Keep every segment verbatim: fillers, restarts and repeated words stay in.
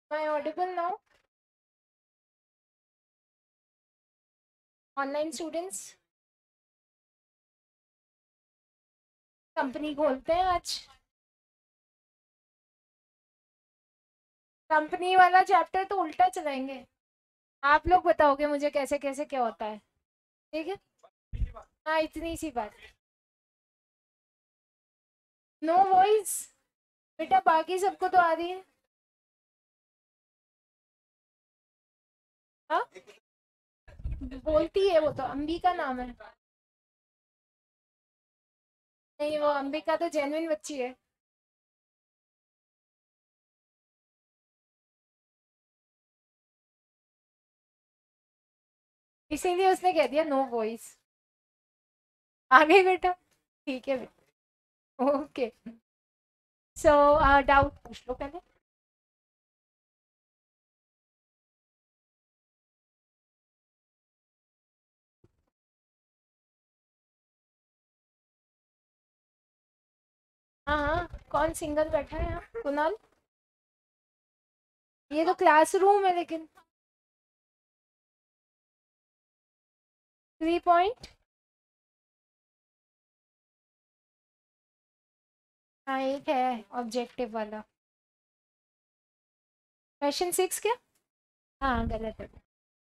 Am I audible now? Online students, company खोलते हैं आज। कंपनी वाला चैप्टर तो उल्टा चलाएंगे। आप लोग बताओगे मुझे कैसे कैसे क्या होता है। ठीक है। हाँ, इतनी सी बात। No voice. बेटा बाकी सबको तो आ रही है। हाँ, बोलती है वो तो, अंबिका नाम है। नहीं, वो अंबिका तो जेन्युइन बच्ची है। इसीलिए उसने कह दिया नो वॉइस। आ गई बेटा। ठीक है। ओके। सो डाउट पूछ लो पहले। हाँ हाँ, कौन सिंगल बैठा है यहाँ? कुणाल। ये तो क्लासरूम है लेकिन। Three point. हाँ, एक है ऑब्जेक्टिव वाला। क्वेश्चन सिक्स क्या? हाँ, गलत है।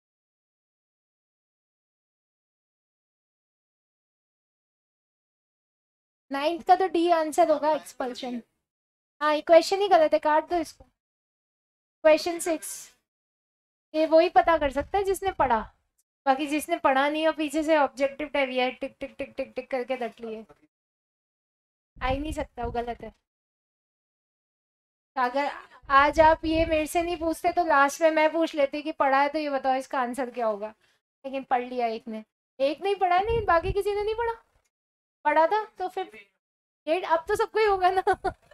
नाइन्थ का तो डी आंसर होगा, एक्सपल्शन। हाँ, ये क्वेश्चन ही गलत है, काट दो इसको। Question six. ये वही पता कर सकता है जिसने पढ़ा। बाकी जिसने पढ़ा नहीं और पीछे से ऑब्जेक्टिव टाइप है, टिक टिक टिक टिक टिक करके रट लिए। आ ही नहीं सकता, वो गलत है। तो अगर आज आप ये मेरे से नहीं पूछते तो लास्ट में मैं पूछ लेती कि पढ़ा है तो ये बताओ इसका आंसर क्या होगा। लेकिन पढ़ लिया एक ने। एक नहीं पढ़ा है, नहीं बाकी किसी ने नहीं पढ़ा। पढ़ा था तो फिर ये अब तो सबको ही होगा ना।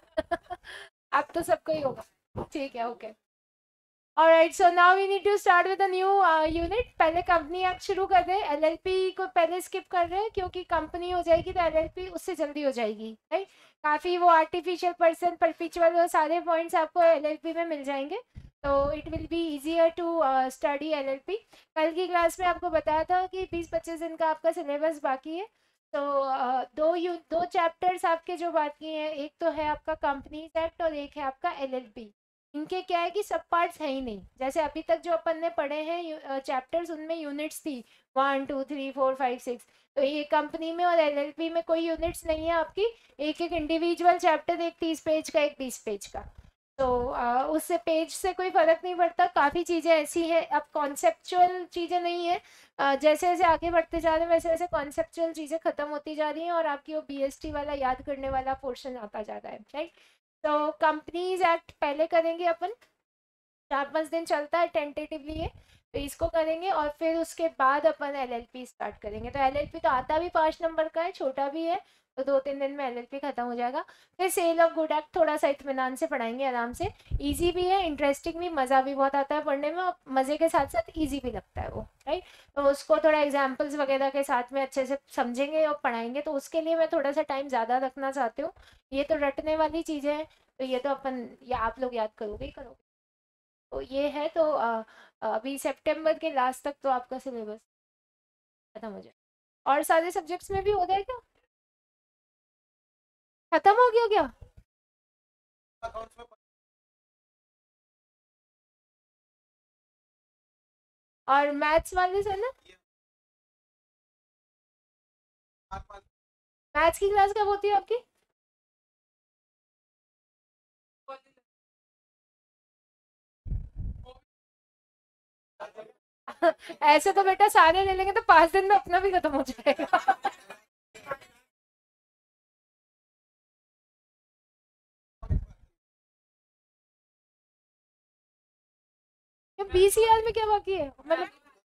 अब तो सबको ही होगा। ठीक है, okay. Alright, so now we need to start with a new unit. पहले कंपनी एक्ट शुरू कर रहे हैं, एलएलपी को पहले स्किप कर रहे हैं क्योंकि कंपनी हो जाएगी तो एलएलपी उससे जल्दी हो जाएगी, राइट। काफ़ी वो आर्टिफिशियल पर्सन, परपिचुअल, वो सारे पॉइंट्स आपको एलएलपी में मिल जाएंगे। तो it will be easier to study LLP. कल की क्लास में आपको बताया था कि बीस पच्चीस दिन का आपका सिलेबस बाकी है। तो uh, दो यू दो चैप्टर्स आपके जो बाकी हैं, एक तो है आपका कंपनीज एक्ट और एक है आपका एलएलपी। इनके क्या है कि सब पार्ट्स है ही नहीं, जैसे अभी तक जो अपन ने पढ़े हैं चैप्टर्स, उनमें यूनिट्स थी one two three four five six. तो ये कंपनी में और एलएलपी में कोई यूनिट्स नहीं है आपकी। एक एक इंडिविजुअल चैप्टर, एक तीस पेज का, एक बीस पेज का। तो आ, उससे पेज से कोई फर्क नहीं पड़ता। काफ़ी चीज़ें ऐसी हैं, अब कॉन्सेप्चुअल चीज़ें नहीं है। आ, जैसे जैसे आगे बढ़ते जा रहे हैं वैसे वैसे कॉन्सेप्चुअल चीज़ें खत्म होती जा रही हैं और आपकी वो बीएसटी वाला याद करने वाला पोर्शन आता जा रहा है, राइट। तो कंपनीज एक्ट पहले करेंगे अपन। चार पांच दिन चलता है टेंटेटिवली ये। तो इसको करेंगे और फिर उसके बाद अपन एलएलपी स्टार्ट करेंगे। तो एलएलपी तो आता भी पाँच नंबर का है, छोटा भी है। तो दो तीन दिन में एलएलपी खत्म हो जाएगा। फिर सेल ऑफ गुड एक्ट थोड़ा सा इत्मीनान से पढ़ाएंगे, आराम से। इजी भी है, इंटरेस्टिंग भी, मज़ा भी बहुत आता है पढ़ने में और मज़े के साथ साथ इजी भी लगता है वो, राइट। तो उसको थोड़ा एग्जाम्पल्स वगैरह के साथ में अच्छे से समझेंगे और पढ़ाएंगे, तो उसके लिए मैं थोड़ा सा टाइम ज़्यादा रखना चाहती हूँ। ये तो रटने वाली चीज़ें हैं। तो ये तो अपन, या आप लोग याद करोगे ही करोगे। तो ये है तो अ, अभी सितंबर के लास्ट तक तो आपका सिलेबस खत्म हो जाए। और सारे सब्जेक्ट्स में भी हो गया क्या? खत्म हो गया क्या? और मैथ्स वाले से ना? मैथ्स की क्लास कब होती है आपकी? ऐसे तो बेटा सारे ले लेंगे तो पांच दिन में अपना भी खत्म हो जाएगा। ये बीसीआर में क्या बाकी है मतलब?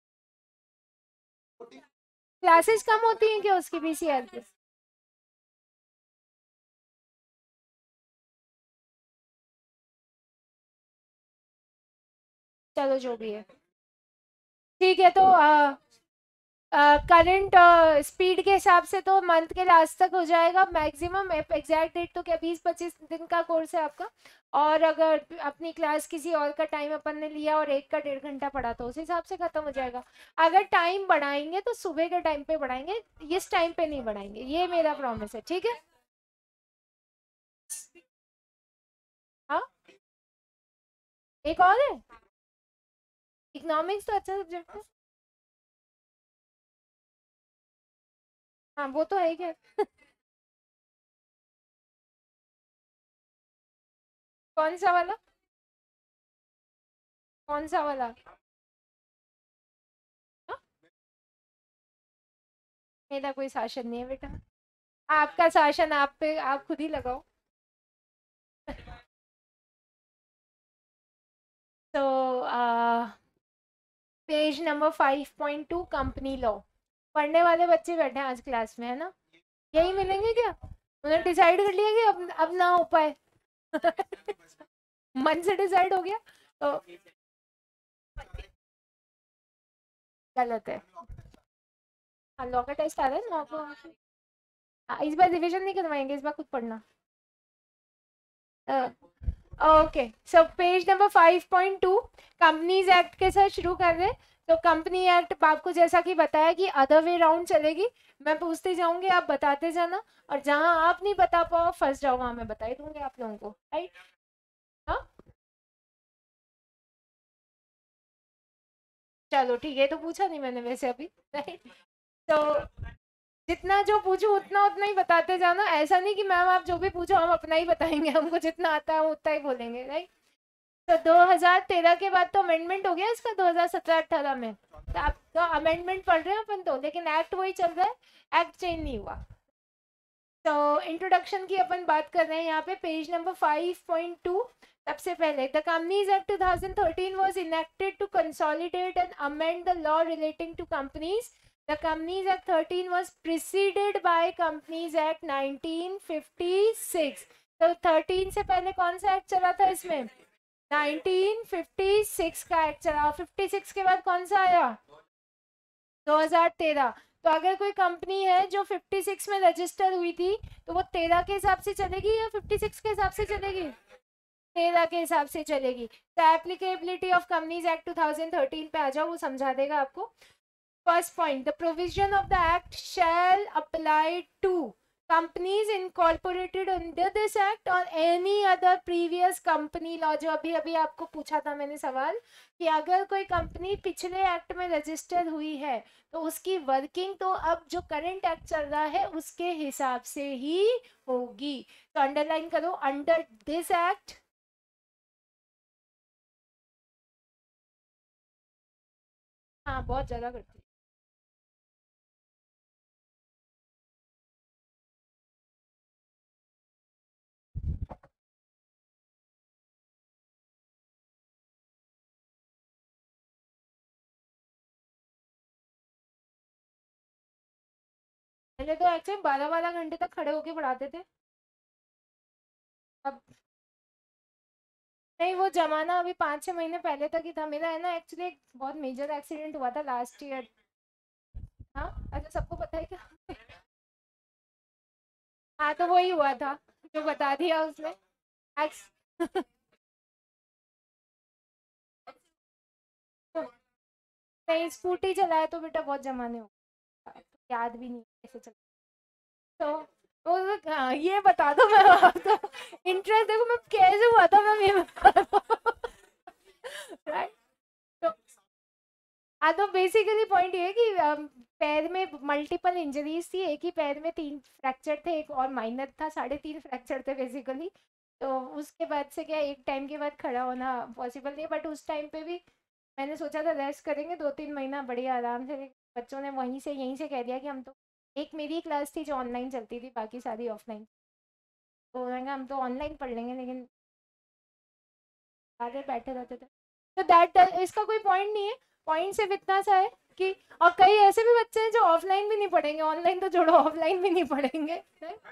क्लासेस कम होती हैं क्या उसकी बीसीआर की? चलो जो भी है। ठीक है तो करंट स्पीड के हिसाब से तो मंथ के लास्ट तक हो जाएगा मैक्सिमम। एग्जैक्ट डेट तो क्या बीस पच्चीस दिन का कोर्स है आपका। और अगर अपनी क्लास किसी और का टाइम अपन ने लिया और एक का डेढ़ घंटा पढ़ा तो उस हिसाब से खत्म हो जाएगा। अगर टाइम बढ़ाएंगे तो सुबह के टाइम पे बढ़ाएंगे, इस टाइम पे नहीं बढ़ाएंगे, ये मेरा प्रॉमिस है, ठीक है। हाँ, एक और है। इकोनॉमिक्स तो अच्छा सब्जेक्ट है। हाँ वो तो है ही है। कौन सा वाला? कौन सा वाला? हाँ? मेरा कोई शासन नहीं है बेटा। आपका शासन आप पे आप खुद ही लगाओ। तो page number five point two company law. पढ़ने वाले बच्चे बैठे हैं आज क्लास में, है ना? यही मिलेंगे क्या? उन्होंने डिसाइड कर लिया कि अब अब ना हो पाए। मन से डिसाइड हो गया तो गलत है। हाँ, लॉ का टेस्ट आ रहा है लॉ को। हाँ, इस बार रिवीजन नहीं करवाएंगे, इस बार खुद पढ़ना। Okay, so page number five point two companies act के साथ शुरू कर रहे हैं। तो कंपनी एक्ट आपको जैसा कि बताया कि अदर वे राउंड चलेगी। मैं पूछते जाऊंगी, आप बताते जाना, और जहां आप नहीं बता पाओ फंस जाओ, वहां मैं बता ही दूंगी आप लोगों को, राइट? हाँ, चलो ठीक है, तो पूछा नहीं मैंने वैसे अभी, राइट? तो जितना जो पूछूं उतना उतना ही बताते जाना, ऐसा नहीं कि मैम आप जो भी पूछो हम अपना ही बताएंगे, हमको जितना आता है हम उतना ही बोलेंगे, राइट? तो दो हज़ार तेरह के बाद तो अमेंडमेंट हो गया इसका, दो हज़ार सत्रह अठारह में। तो आप तो अमेंडमेंट पढ़ रहे हैं अपन तो, लेकिन एक्ट वही चल रहा है, एक्ट चेंज नहीं हुआ। तो इंट्रोडक्शन की अपन बात कर रहे हैं यहाँ पे, page number five point two. सबसे पहले the companies act two thousand thirteen was enacted to consolidate and amend the law relating to companies. The companies act thirteen was preceded by companies act nineteen fifty six. तो thirteen से पहले कौन सा act चला था इसमें? Nineteen fifty six का act चला। फिफ्टी सिक्स के बाद कौन सा आया? दो हज़ार तेरह। तो अगर कोई कंपनी है जो फिफ्टी सिक्स में रजिस्टर हुई थी, तो वो तेरह के हिसाब से चलेगी या फिफ्टी सिक्स के हिसाब से चलेगी? तेरह के हिसाब से चलेगी। तो applicability of companies act two thousand thirteen पे आ जाओ, वो समझा देगा आपको। First point, the provision of the act shall apply to companies incorporated under this act or any other previous company law। जो अभी अभी आपको पूछा था मैंने सवाल, कि अगर कोई कंपनी पिछले एक्ट में रजिस्टर हुई है तो उसकी वर्किंग तो अब जो करंट एक्ट चल रहा है उसके हिसाब से ही होगी। तो अंडरलाइन करो, अंडर दिस एक्ट। हाँ, बहुत ज्यादा करती है। पहले तो एक्चुअली बारह बारह घंटे तक खड़े होके पढ़ाते थे। अब नहीं, वो जमाना अभी पाँच छह महीने पहले तक ही था। मेरा है ना एक्चुअली एक बहुत मेजर एक्सीडेंट हुआ था लास्ट ईयर। हाँ, अच्छा सबको पता है क्या? हाँ, तो वही हुआ था जो बता दिया उसने। एक्स नहीं, स्कूटी चलाया तो बेटा बहुत जमाने हो गए, तो याद भी नहीं कैसे चल। तो वो तो- हाँ, ये बता दो मैं तो इंटरेस्ट देखो मैं कैसे हुआ था मैं ये बता दो। राइट। तो हाँ, तो बेसिकली पॉइंट ये है कि अम, पैर में मल्टीपल इंजरीज थी, एक ही पैर में तीन फ्रैक्चर थे, एक और माइनर था, साढ़े तीन फ्रैक्चर थे बेसिकली। तो उसके बाद से क्या एक टाइम के बाद खड़ा होना पॉसिबल नहीं, बट उस टाइम पे भी मैंने सोचा था रेस्ट करेंगे दो तीन महीना बढ़िया आराम से, लेकिन बच्चों ने वहीं से यहीं से कह दिया कि हम तो, एक मेरी क्लास थी जो ऑनलाइन चलती थी, बाकी सारी ऑफलाइन। तो मैंने कहा हम तो ऑनलाइन पढ़ लेंगे, लेकिन आगे बैठे रहते थे। तो दैट इसका कोई पॉइंट नहीं है। पॉइंट सिर्फ इतना सा है कि, और कई ऐसे भी बच्चे हैं जो ऑफलाइन भी नहीं पढ़ेंगे, ऑनलाइन तो छोड़ो ऑफलाइन भी नहीं पढ़ेंगे,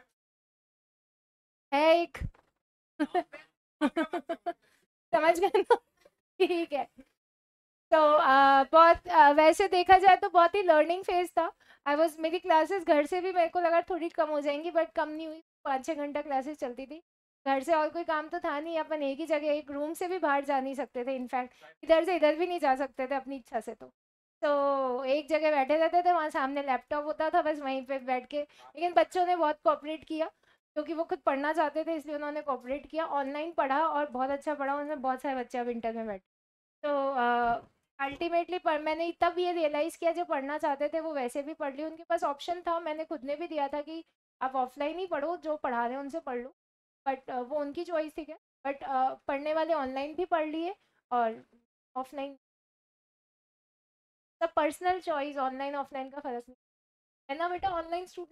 है एक। समझ गए ना? ठीक है। तो uh, बहुत uh, वैसे देखा जाए तो बहुत ही लर्निंग फेज था। आई वॉज मेरी क्लासेस घर से भी मेरे को लगा थोड़ी कम हो जाएंगी, बट कम नहीं हुई। पाँच छः घंटा क्लासेस चलती थी। घर से और कोई काम तो था नहीं, अपन एक ही जगह एक रूम से भी बाहर जा नहीं सकते थे। इनफैक्ट इधर से इधर भी नहीं जा सकते थे अपनी इच्छा से। तो तो एक जगह बैठे रहते थे, वहाँ सामने लैपटॉप होता था, बस वहीं पे बैठ के। लेकिन बच्चों ने बहुत कोऑपरेट किया, क्योंकि वो खुद पढ़ना चाहते थे, इसलिए उन्होंने कोऑपरेट किया, ऑनलाइन पढ़ा और बहुत अच्छा पढ़ा। उनमें बहुत सारे बच्चे अब इंटर में बैठे। तो अल्टीमेटली पर मैंने तब ये रियलाइज़ किया, जो पढ़ना चाहते थे वो वैसे भी पढ़ लिए। उनके पास ऑप्शन था, मैंने खुद ने भी दिया था कि आप ऑफलाइन ही पढ़ो, जो पढ़ा रहे हैं उनसे पढ़ लो। बट वो उनकी चॉइस थी क्या। बट पढ़ने वाले ऑनलाइन भी पढ़ लिए और ऑफलाइन। सब पर्सनल चॉइस, ऑनलाइन ऑफलाइन का फर्क नहीं है ना बेटा, ऑनलाइन स्टूडेंट।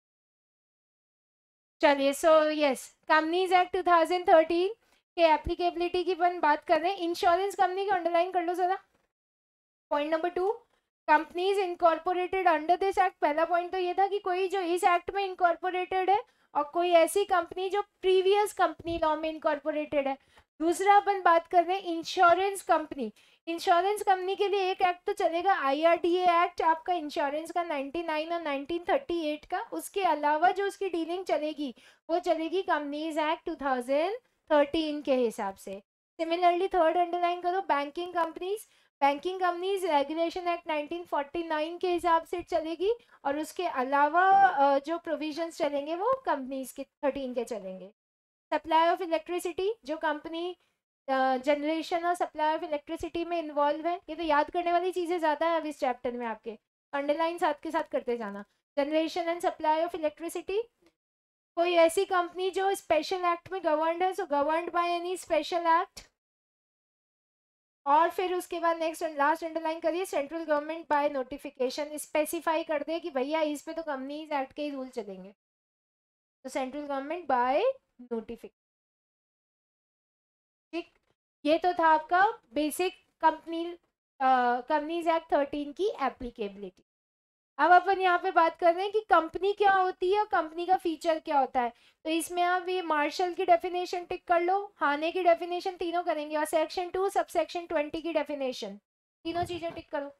चलिए, so yes, companies act two thousand thirteen के एप्लीकेबिलिटी की अपन बात कर रहे हैं। इंश्योरेंस कंपनी की अंडरलाइन कर लो जरा। Point number two, companies incorporated under this act. पहला पॉइंट तो ये था कि कोई जो इस एक्ट में इनकॉर्पोरेटेड है, और कोई ऐसी कंपनी जो प्रीवियस कंपनी लॉ में इनकॉर्पोरेटेड है। दूसरा अपन बात कर रहे हैं इंश्योरेंस कंपनी। इंश्योरेंस कंपनी के लिए एक एक्ट तो चलेगा, आईआरडीए एक्ट आपका इंश्योरेंस का नाइंटी नाइन और नाइंटीन थर्टी एट का। उसके अलावा जो उसकी डीलिंग चलेगी वो चलेगी companies act two thousand thirteen के हिसाब से। सिमिलरली थर्ड अंडरलाइन करो, banking companies. Banking companies regulation act nineteen forty nine के हिसाब से चलेगी, और उसके अलावा जो प्रोविजंस चलेंगे वो कंपनीज के थर्टीन के चलेंगे। सप्लाई ऑफ इलेक्ट्रिसिटी, जो कंपनी जनरेशन और सप्लाई ऑफ इलेक्ट्रिसिटी में इन्वॉल्व है। ये तो याद करने वाली चीज़ें ज़्यादा है अब इस चैप्टर में, आपके अंडरलाइन साथ के साथ करते जाना। Generation and supply of electricity, कोई ऐसी कंपनी जो स्पेशल एक्ट में गवर्नड है, so governed by any special act. और फिर उसके बाद नेक्स्ट लास्ट अंडरलाइन करिए, central government by notification. Specify कर दे कि भैया इस पे तो कंपनीज एक्ट के ही रूल चलेंगे, तो सेंट्रल गवर्नमेंट बाय नोटिफिकेशन। ठीक, ये तो था आपका basic company companies act thirteen की एप्लीकेबिलिटी। अब अपन यहाँ पे बात कर रहे हैं कि कंपनी क्या होती है और कंपनी का फीचर क्या होता है। तो इसमें आप ये मार्शल की डेफिनेशन टिक कर लो, हाने की डेफिनेशन, तीनों करेंगे, और सेक्शन टू सब सेक्शन ट्वेंटी की डेफिनेशन, तीनों चीजें टिक करो।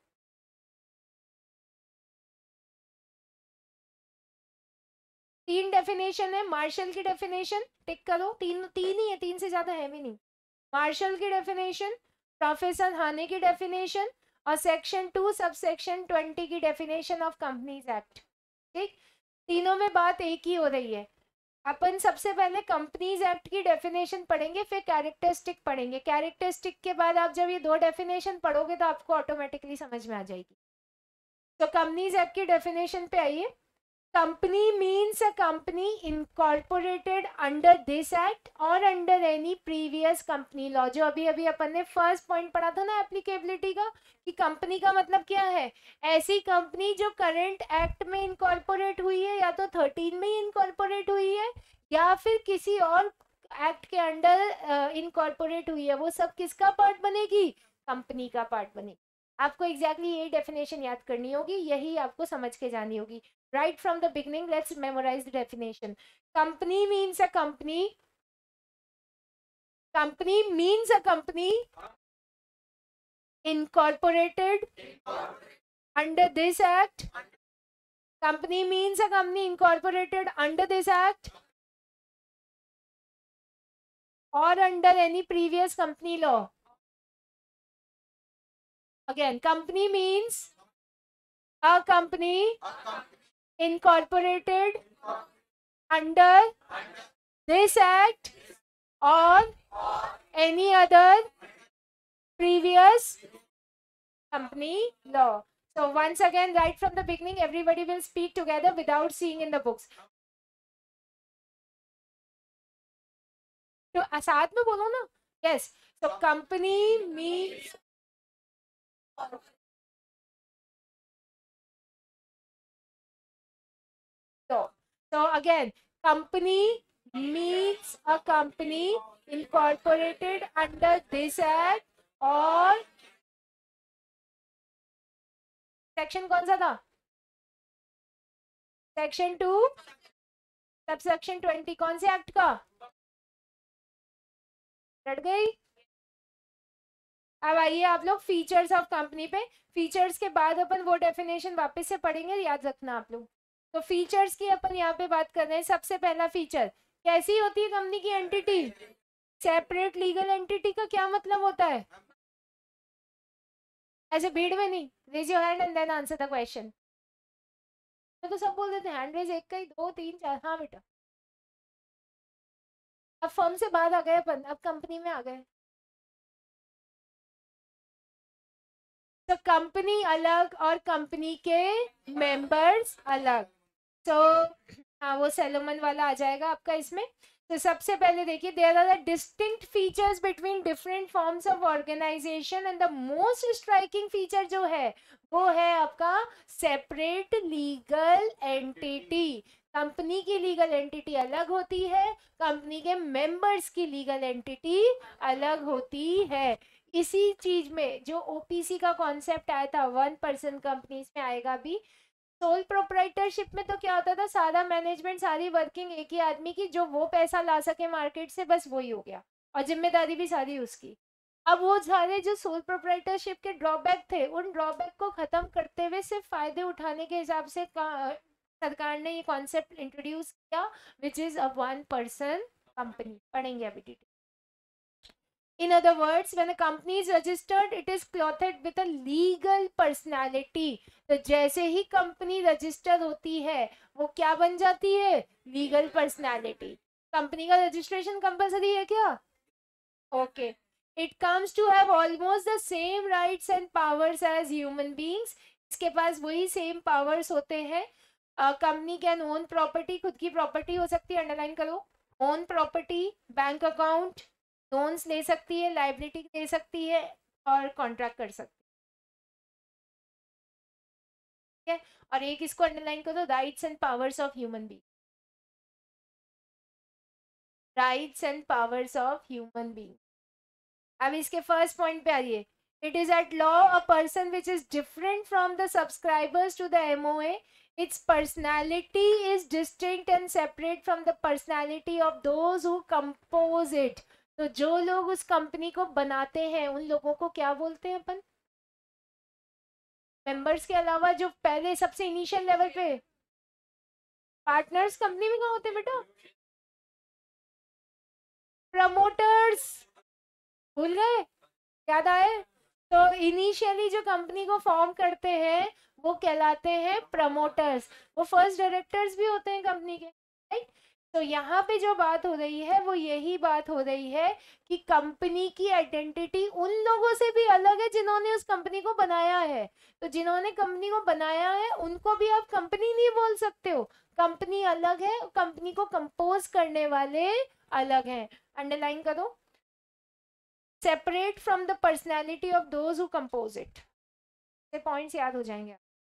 तीन डेफिनेशन है, मार्शल की डेफिनेशन टिक करो, तीन तीन ही है, तीन से ज्यादा है भी नहीं। मार्शल की डेफिनेशन, प्रोफेसर हाने की डेफिनेशन, और सेक्शन टू सब सेक्शन ट्वेंटी की डेफिनेशन ऑफ कंपनीज एक्ट। ठीक, तीनों में बात एक ही हो रही है। अपन सबसे पहले कंपनीज एक्ट की डेफिनेशन पढ़ेंगे, फिर कैरेक्टरिस्टिक पढ़ेंगे। कैरेक्टरिस्टिक के बाद आप जब ये दो डेफिनेशन पढ़ोगे तो आपको ऑटोमेटिकली समझ में आ जाएगी। तो कंपनीज एक्ट की डेफिनेशन पे आइए। Company means a company incorporated under this act or under any previous company law। जो अभी अभी अपन ने फर्स्ट पॉइंट पढ़ा था ना एप्लीकेबिलिटी का, कि कंपनी का मतलब क्या है, ऐसी कंपनी जो करंट एक्ट में इनकॉर्पोरेट हुई है, या तो थर्टीन में ही इनकॉर्पोरेट हुई है, या फिर किसी और एक्ट के अंडर इनकॉर्पोरेट हुई है। वो सब किसका पार्ट बनेगी, कंपनी का पार्ट बनेगी। आपको एग्जैक्टली exactly यही डेफिनेशन याद करनी होगी, यही आपको समझ के जानी होगी। Right from the beginning, let's memorize the definition. Company means a company. Company means a company incorporated under this act. Company means a company incorporated under this act or under any previous company law. Again, company means a company incorporated under this act or any other previous company law. So once again, right from the beginning, everybody will speak together without seeing in the books. तो साथ में बोलो ना, yes. So company means so. So again, company means a company incorporated under this act or section कौन सा था, section two सब section twenty, कौन से एक्ट का, रट गई। अब आइए आप लोग फीचर्स ऑफ कंपनी पे। फीचर्स के बाद अपन वो डेफिनेशन वापस से पढ़ेंगे, याद रखना आप लोग। तो फीचर्स की अपन यहाँ पे बात कर रहे हैं। सबसे पहला फीचर, कैसी होती है कंपनी की एंटिटी? सेपरेट लीगल एंटिटी का क्या मतलब होता है? ऐसे भीड़ में नहीं, raise your hand and then answer the question. मैं तो सब बोल देते हैं हैंड रेज, एक का ही, दो तीन चार। हाँ बेटा, अब फर्म से बाहर आ गए अपन, अब कंपनी में आ गए। तो कंपनी अलग और कंपनी के मेंबर्स अलग। तो हाँ, वो सेलोमन वाला आ जाएगा आपका इसमें। तो सबसे पहले देखिए, there are the distinct features between different forms of organisation and the most striking feature जो है वो है आपका सेपरेट लीगल एंटिटी। कंपनी की लीगल एंटिटी अलग होती है, कंपनी के मेंबर्स की लीगल एंटिटी अलग होती है। इसी चीज में जो ओपीसी का कॉन्सेप्ट आया था, वन पर्सन कंपनीज में आएगा भी। सोल प्रोप्राइटरशिप में तो क्या होता था, सारा मैनेजमेंट, सारी वर्किंग एक ही आदमी की, जो वो पैसा ला सके मार्केट से, बस वही हो गया, और जिम्मेदारी भी सारी उसकी। अब वो सारे जो सोल प्रोप्राइटरशिप के ड्रॉबैक थे, उन ड्रॉबैक को खत्म करते हुए सिर्फ फायदे उठाने के हिसाब से सरकार ने ये कॉन्सेप्ट इंट्रोड्यूस किया, which is a one person company. पढ़ेंगे अभी detail. In other words, when a company is registered, it is clothed with a legal personality. तो जैसे ही कंपनी रजिस्टर होती है, वो क्या बन जाती है? Legal personality. कंपनी का रजिस्ट्रेशन कंपलसरी है क्या? Okay. It comes to have almost the same rights and powers as human beings. इसके पास वही सेम पावर्स होते हैं। कंपनी कैन ओन प्रॉपर्टी, खुद की प्रॉपर्टी हो सकती है, अंडरलाइन करो, own property, bank account, loans ले सकती है, लाइबिलिटी दे सकती है, और कॉन्ट्रैक्ट कर सकती है। और एक इसको अंडरलाइन करो, rights and powers of human being. Rights and powers of human being. अब इसके फर्स्ट पॉइंट पे आइए। It is at law a person which is different from the subscribers to the MOA, its personality is distinct and separate from the personality of those who compose it. तो जो लोग उस company को बनाते हैं, उन लोगों को क्या बोलते हैं अपन? मेंबर्स के अलावा जो पहले सबसे इनिशियल लेवल पे पार्टनर्स कंपनी में कहाँ होते हैं बेटा? प्रमोटर्स। भूल गए? याद आए? तो इनिशियली जो कंपनी को फॉर्म करते हैं वो कहलाते हैं प्रमोटर्स। वो फर्स्ट डायरेक्टर्स भी होते हैं कंपनी के, राइट? तो यहाँ पे जो बात हो रही है वो यही बात हो रही है कि कंपनी की आइडेंटिटी उन लोगों से भी अलग है जिन्होंने उस कंपनी को बनाया है। तो जिन्होंने कंपनी को बनाया है उनको भी आप कंपनी नहीं बोल सकते हो। कंपनी अलग है, कंपनी को कंपोज करने वाले अलग हैं। अंडरलाइन करो, separate from the personality of those who compose it. Points याद हो जाएंगे।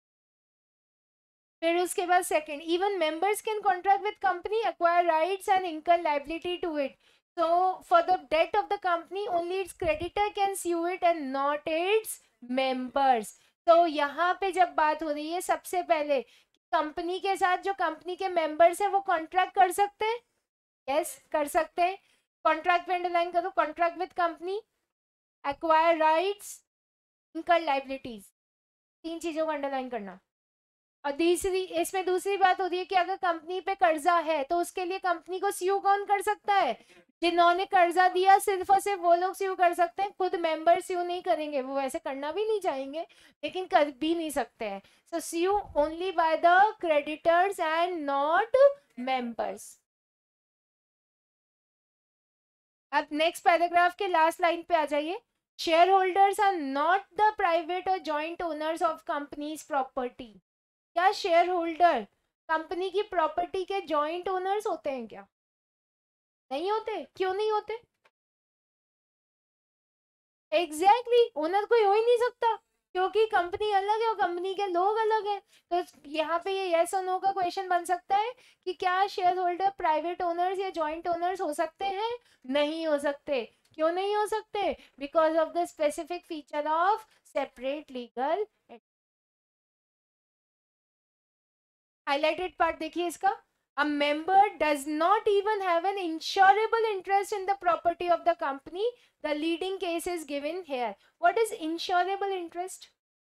फिर उसके बाद second, even members can contract with company, acquire rights and income liability to it. So for the debt of the company, only its creditor can sue it and not its members. तो यहाँ पे जब बात हो रही है, सबसे पहले कंपनी के साथ जो कंपनी के मेंबर्स है वो कॉन्ट्रैक्ट कर सकते हैं। यस, कर सकते हैं। कॉन्ट्रैक्ट पे अंडरलाइन करो, contract with company, acquire rights, income liabilities, तीन चीजों को अंडरलाइन करना। और तीसरी, इसमें दूसरी बात होती है कि अगर कंपनी पे कर्जा है तो उसके लिए कंपनी को स्यू कौन कर सकता है? जिन्होंने कर्जा दिया, सिर्फ और सिर्फ वो लोग स्यू कर सकते हैं, खुद मेंबर स्यू नहीं करेंगे। वो वैसे करना भी नहीं चाहेंगे लेकिन कर भी नहीं सकते हैं। So sue only by the creditors and not members. अब नेक्स्ट पैराग्राफ के लास्ट लाइन पे आ जाइए। Share holders are not the private और joint owners of company's property. क्या शेयर होल्डर कंपनी की प्रॉपर्टी के जॉइंट ओनर्स होते हैं क्या? नहीं होते। क्यों नहीं होते? एग्जैक्टली exactly, ओनर कोई हो ही नहीं सकता क्योंकि कंपनी अलग है और कंपनी के लोग अलग हैं। तो यहाँ पे ये यस और नो का क्वेश्चन बन सकता है कि क्या शेयर होल्डर प्राइवेट ओनर्स या जॉइंट ओनर्स हो सकते हैं? नहीं हो सकते। क्यों नहीं हो सकते? Because of the specific feature of separate legal. Highlighted part देखिए इसका। A member does not even have an insurable interest in the property of the company. The leading case is given here. What is insurable interest?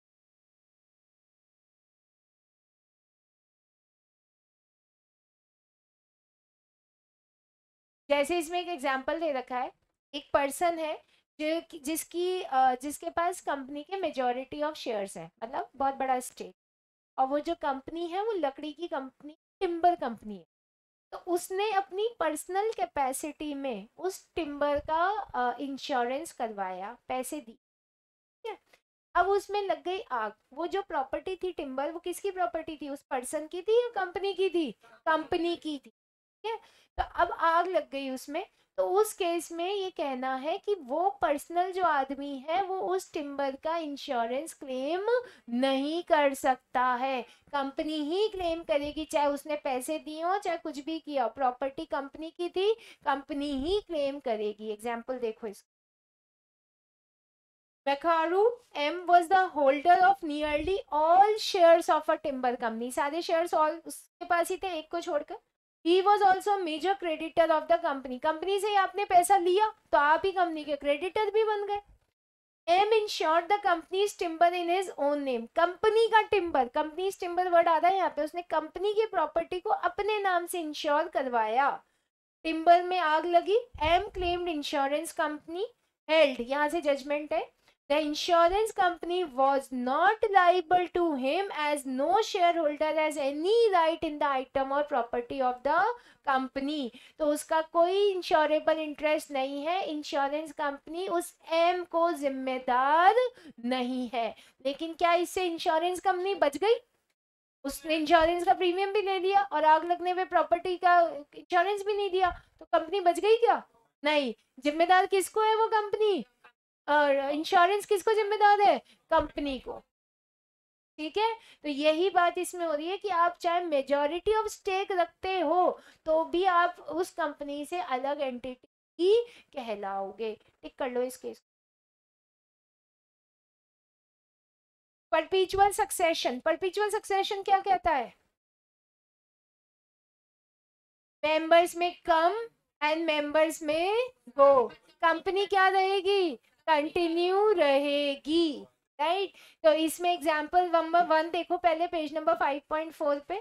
जैसे इसमें एक example दे रखा है, एक person है जो जिसकी जिसके पास कंपनी के मेजॉरिटी ऑफ शेयर्स है, मतलब बहुत बड़ा स्टेक, और वो जो कंपनी है वो लकड़ी की कंपनी, टिम्बर कंपनी है। तो उसने अपनी पर्सनल कैपेसिटी में उस टिम्बर का इंश्योरेंस करवाया, पैसे दी, ठीक है। अब उसमें लग गई आग। वो जो प्रॉपर्टी थी टिम्बर, वो किसकी प्रॉपर्टी थी? उस पर्सन की थी या कंपनी की थी? कंपनी की थी, ठीक है। तो अब आग लग गई उसमें, तो उस केस में ये कहना है कि वो पर्सनल जो आदमी है वो उस टिम्बर का इंश्योरेंस क्लेम नहीं कर सकता है, कंपनी ही क्लेम करेगी, चाहे उसने पैसे दिए हो चाहे कुछ भी किया, प्रॉपर्टी कंपनी की थी, कंपनी ही क्लेम करेगी। एग्जाम्पल देखो इसको। Makaru M was the holder of nearly all shares of a timber company. सारे shares all उसके पास ही थे, एक को छोड़कर। He was also major creditor of the company. Company से आपने पैसा लिया तो आप ही कंपनी के क्रेडिटर भी बन गए। M insured the company's timber in his own name. Company का टिम्बर, कंपनीज टिम्बर वर्ड आ रहा है यहाँ पे, उसने कंपनी की प्रॉपर्टी को अपने नाम से इंश्योर करवाया। टिम्बर में आग लगी, M claimed insurance company held, यहाँ से जजमेंट है, the insurance company was not liable to him as no shareholder has any right in the item or property of the company. तो उसका कोई इंश्योरेबल इंटरेस्ट नहीं है, इंश्योरेंस कंपनी उस M को जिम्मेदार नहीं है। लेकिन क्या इससे इंश्योरेंस कंपनी बच गई? उसने इंश्योरेंस का प्रीमियम भी ले लिया और आग लगने पे प्रॉपर्टी का इंश्योरेंस भी नहीं दिया, तो कंपनी बच गई क्या? नहीं। जिम्मेदार किसको है वो कंपनी? और इंश्योरेंस किसको जिम्मेदार है? कंपनी को, ठीक है। तो यही बात इसमें हो रही है कि आप चाहे मेजॉरिटी ऑफ स्टेक रखते हो तो भी आप उस कंपनी से अलग एंटिटी ही कहलाओगे। टिक कर लो इस case. Perpetual succession, perpetual succession क्या कहता है? मेंबर्स में कम एंड मेंबर्स में गो, कंपनी क्या रहेगी? कंटिन्यू रहेगी, राइट right? तो इसमें एग्जांपल नंबर वन देखो पहले, page number five point four पे।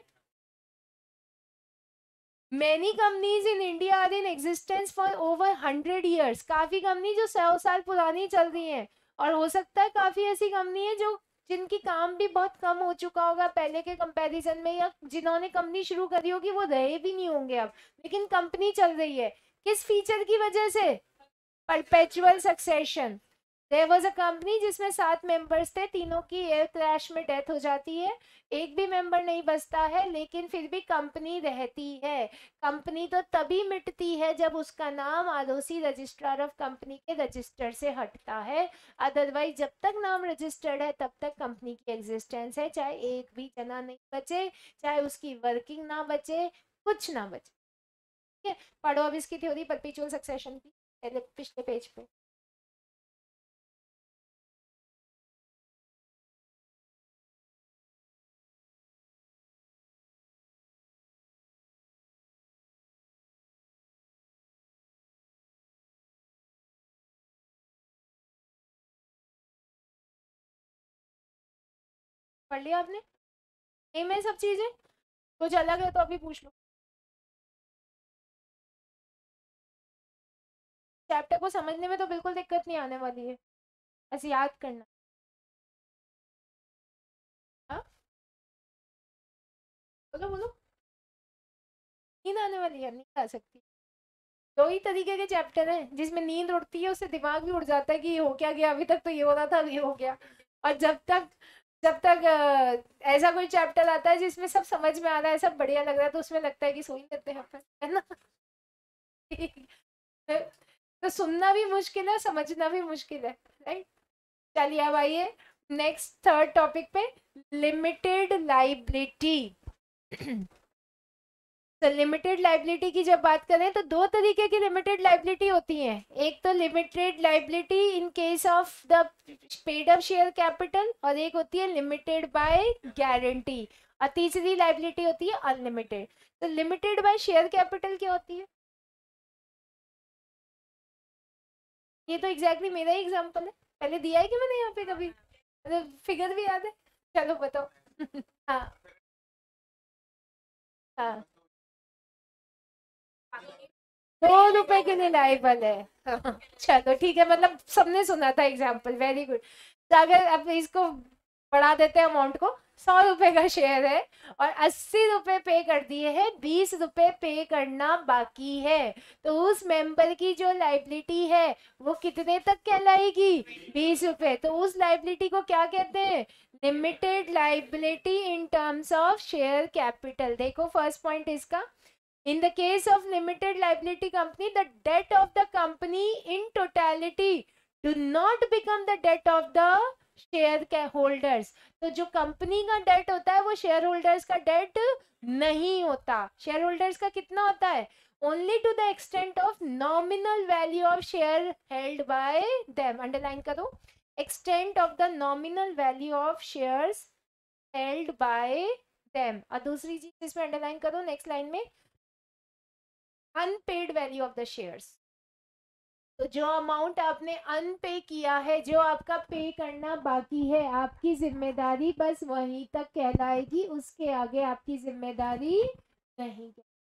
Many companies in India are in existence for over hundred years. काफी कंपनी जो सौ साल पुरानी चल रही हैं, और हो सकता है काफी ऐसी कंपनी है जो जिनकी काम भी बहुत कम हो चुका होगा पहले के कंपैरिजन में, या जिन्होंने कंपनी शुरू करी होगी वो रहे भी नहीं होंगे अब, लेकिन कंपनी चल रही है। किस फीचर की वजह से? Perpetual succession. There was a company जिसमें सात मेंबर्स थे, तीनों की एयर क्रैश में डेथ हो जाती है, एक भी मेंबर नहीं बचता है, लेकिन फिर भी कंपनी रहती है। कंपनी तो तभी मिटती है जब उसका नाम आरओसी रजिस्ट्रार ऑफ कंपनी के रजिस्टर से हटता है, अदरवाइज जब तक नाम रजिस्टर्ड है तब तक कंपनी की एग्जिस्टेंस है, चाहे एक भी जना नहीं बचे, चाहे उसकी वर्किंग ना बचे, कुछ ना बचे, ठीक है। पढ़ो अब इसकी थ्योरी परपेचुअल सक्सेशन की, पहले पिछले पेज पे। पढ़ लिया आपने? सेम है सब चीजें, कुछ अलग है तो अभी पूछ लो। चैप्टर को समझने में तो बिल्कुल दिक्कत नहीं आने वाली है, बस याद करना। हाँ बोलो बोलो। नींद आने वाली है? नींद आ सकती, दो ही तरीके के चैप्टर हैं, जिसमें नींद उड़ती है उससे दिमाग भी उड़ जाता है कि ये हो क्या गया, अभी तक तो ये हो रहा था, अभी हो गया। और जब तक जब तक अ, ऐसा कोई चैप्टर आता है जिसमें सब समझ में आ रहा है, सब बढ़िया लग रहा है, तो उसमें लगता है कि सो ही लेते हैं अपन, है ना? तो सुनना भी मुश्किल है, समझना भी मुश्किल है, राइट। चलिए अब आइए नेक्स्ट थर्ड टॉपिक पे, लिमिटेड लाइबिलिटी। तो लिमिटेड लाइबिलिटी की जब बात करें तो दो तरीके की लिमिटेड लाइबिलिटी होती है। एक तो limited liability in case of the paid up share capital, और एक होती है लिमिटेड बाय गारंटी। और तीसरी लाइबिलिटी होती है अनलिमिटेड। तो लिमिटेड बाय शेयर कैपिटल क्या होती है? ये तो एग्जैक्टली exactly मेरा ही एग्जांपल है, पहले दिया है कि मैंने यहाँ पे कभी, मतलब फिगर भी याद है। चलो बताओ। हाँ हाँ, दो रुपए के लिए लाइबल है। हाँ, चलो ठीक है, मतलब सबने सुना था एग्जाम्पल, वेरी गुड। तो अगर अब इसको बढ़ा देते हैं अमाउंट को, सौ रुपए का शेयर है और अस्सी रुपए पे कर दिए हैं, बीस रुपए पे करना बाकी है, तो उस मेंबर की जो लाइबिलिटी है वो कितने तक कहलाएगी? बीस रुपए। तो उस लाइबिलिटी को क्या कहते हैं? Limited liability in terms of share capital. देखो फर्स्ट पॉइंट इसका, in the case of limited liability company, the debt of the company in totality do not become the debt of the share holders. तो जो company का date होता है वो share holders का date नहीं होता। शेयर होल्डर्स का कितना होता है? Only to the extent of nominal value of share held by them. Underline करो, extent of the nominal value of shares held by them. और दूसरी चीज इसमें अंडरलाइन करो नेक्स्ट लाइन में, unpaid value of the shares. तो जो amount आपने अनपे किया है, जो आपका पे करना बाकी है, आपकी जिम्मेदारी बस वहीं तक कहलाएगी, उसके आगे आपकी जिम्मेदारी नहीं।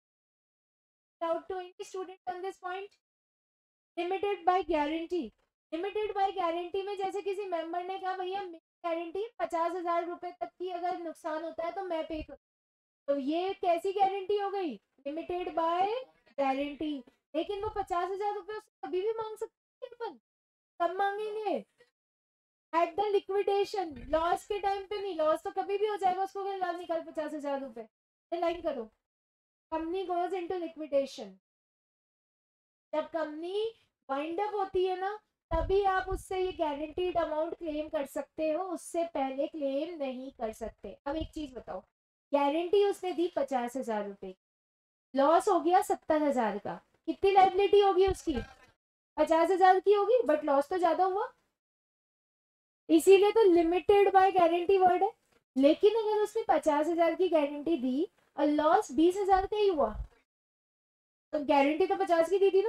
Doubt to any student on this point? Limited by guarantee, limited by guarantee में जैसे किसी मेंबर ने कहा भैया गारंटी पचास हजार रुपए तक की अगर नुकसान होता है तो मैं पे करूँ, तो ये कैसी गारंटी हो गई? Limited by guarantee. लेकिन वो पचास हजार रुपए कभी भी मांग सकते हैं अपन, कब मांगेंगे? एट द लिक्विडेशन, लॉस के टाइम पे नहीं, लॉस तो कभी भी हो जाएगा, उसको लॉस निकाल पचास हजार रुपए। लाइन करो, कंपनी गोज इनटू लिक्विडेशन, जब कंपनी वाइंड अप होती है ना, तभी आप उससे ये गारंटीड अमाउंट क्लेम कर सकते हो, उससे पहले क्लेम नहीं कर सकते। अब एक चीज बताओ, गारंटी उसने दी पचास हजार रुपए, लॉस हो गया सत्तर हजार का, कितनी लाइबिलिटी होगी उसकी? पचास हजार की होगी, बट लॉस तो ज्यादा हुआ, इसीलिए तो लिमिटेड बाय गारंटी वर्ड है। लेकिन अगर उसने पचास हजार की गारंटी दी और लॉस बीस हजार का ही हुआ, तो गारंटी तो पचास की दी थी ना,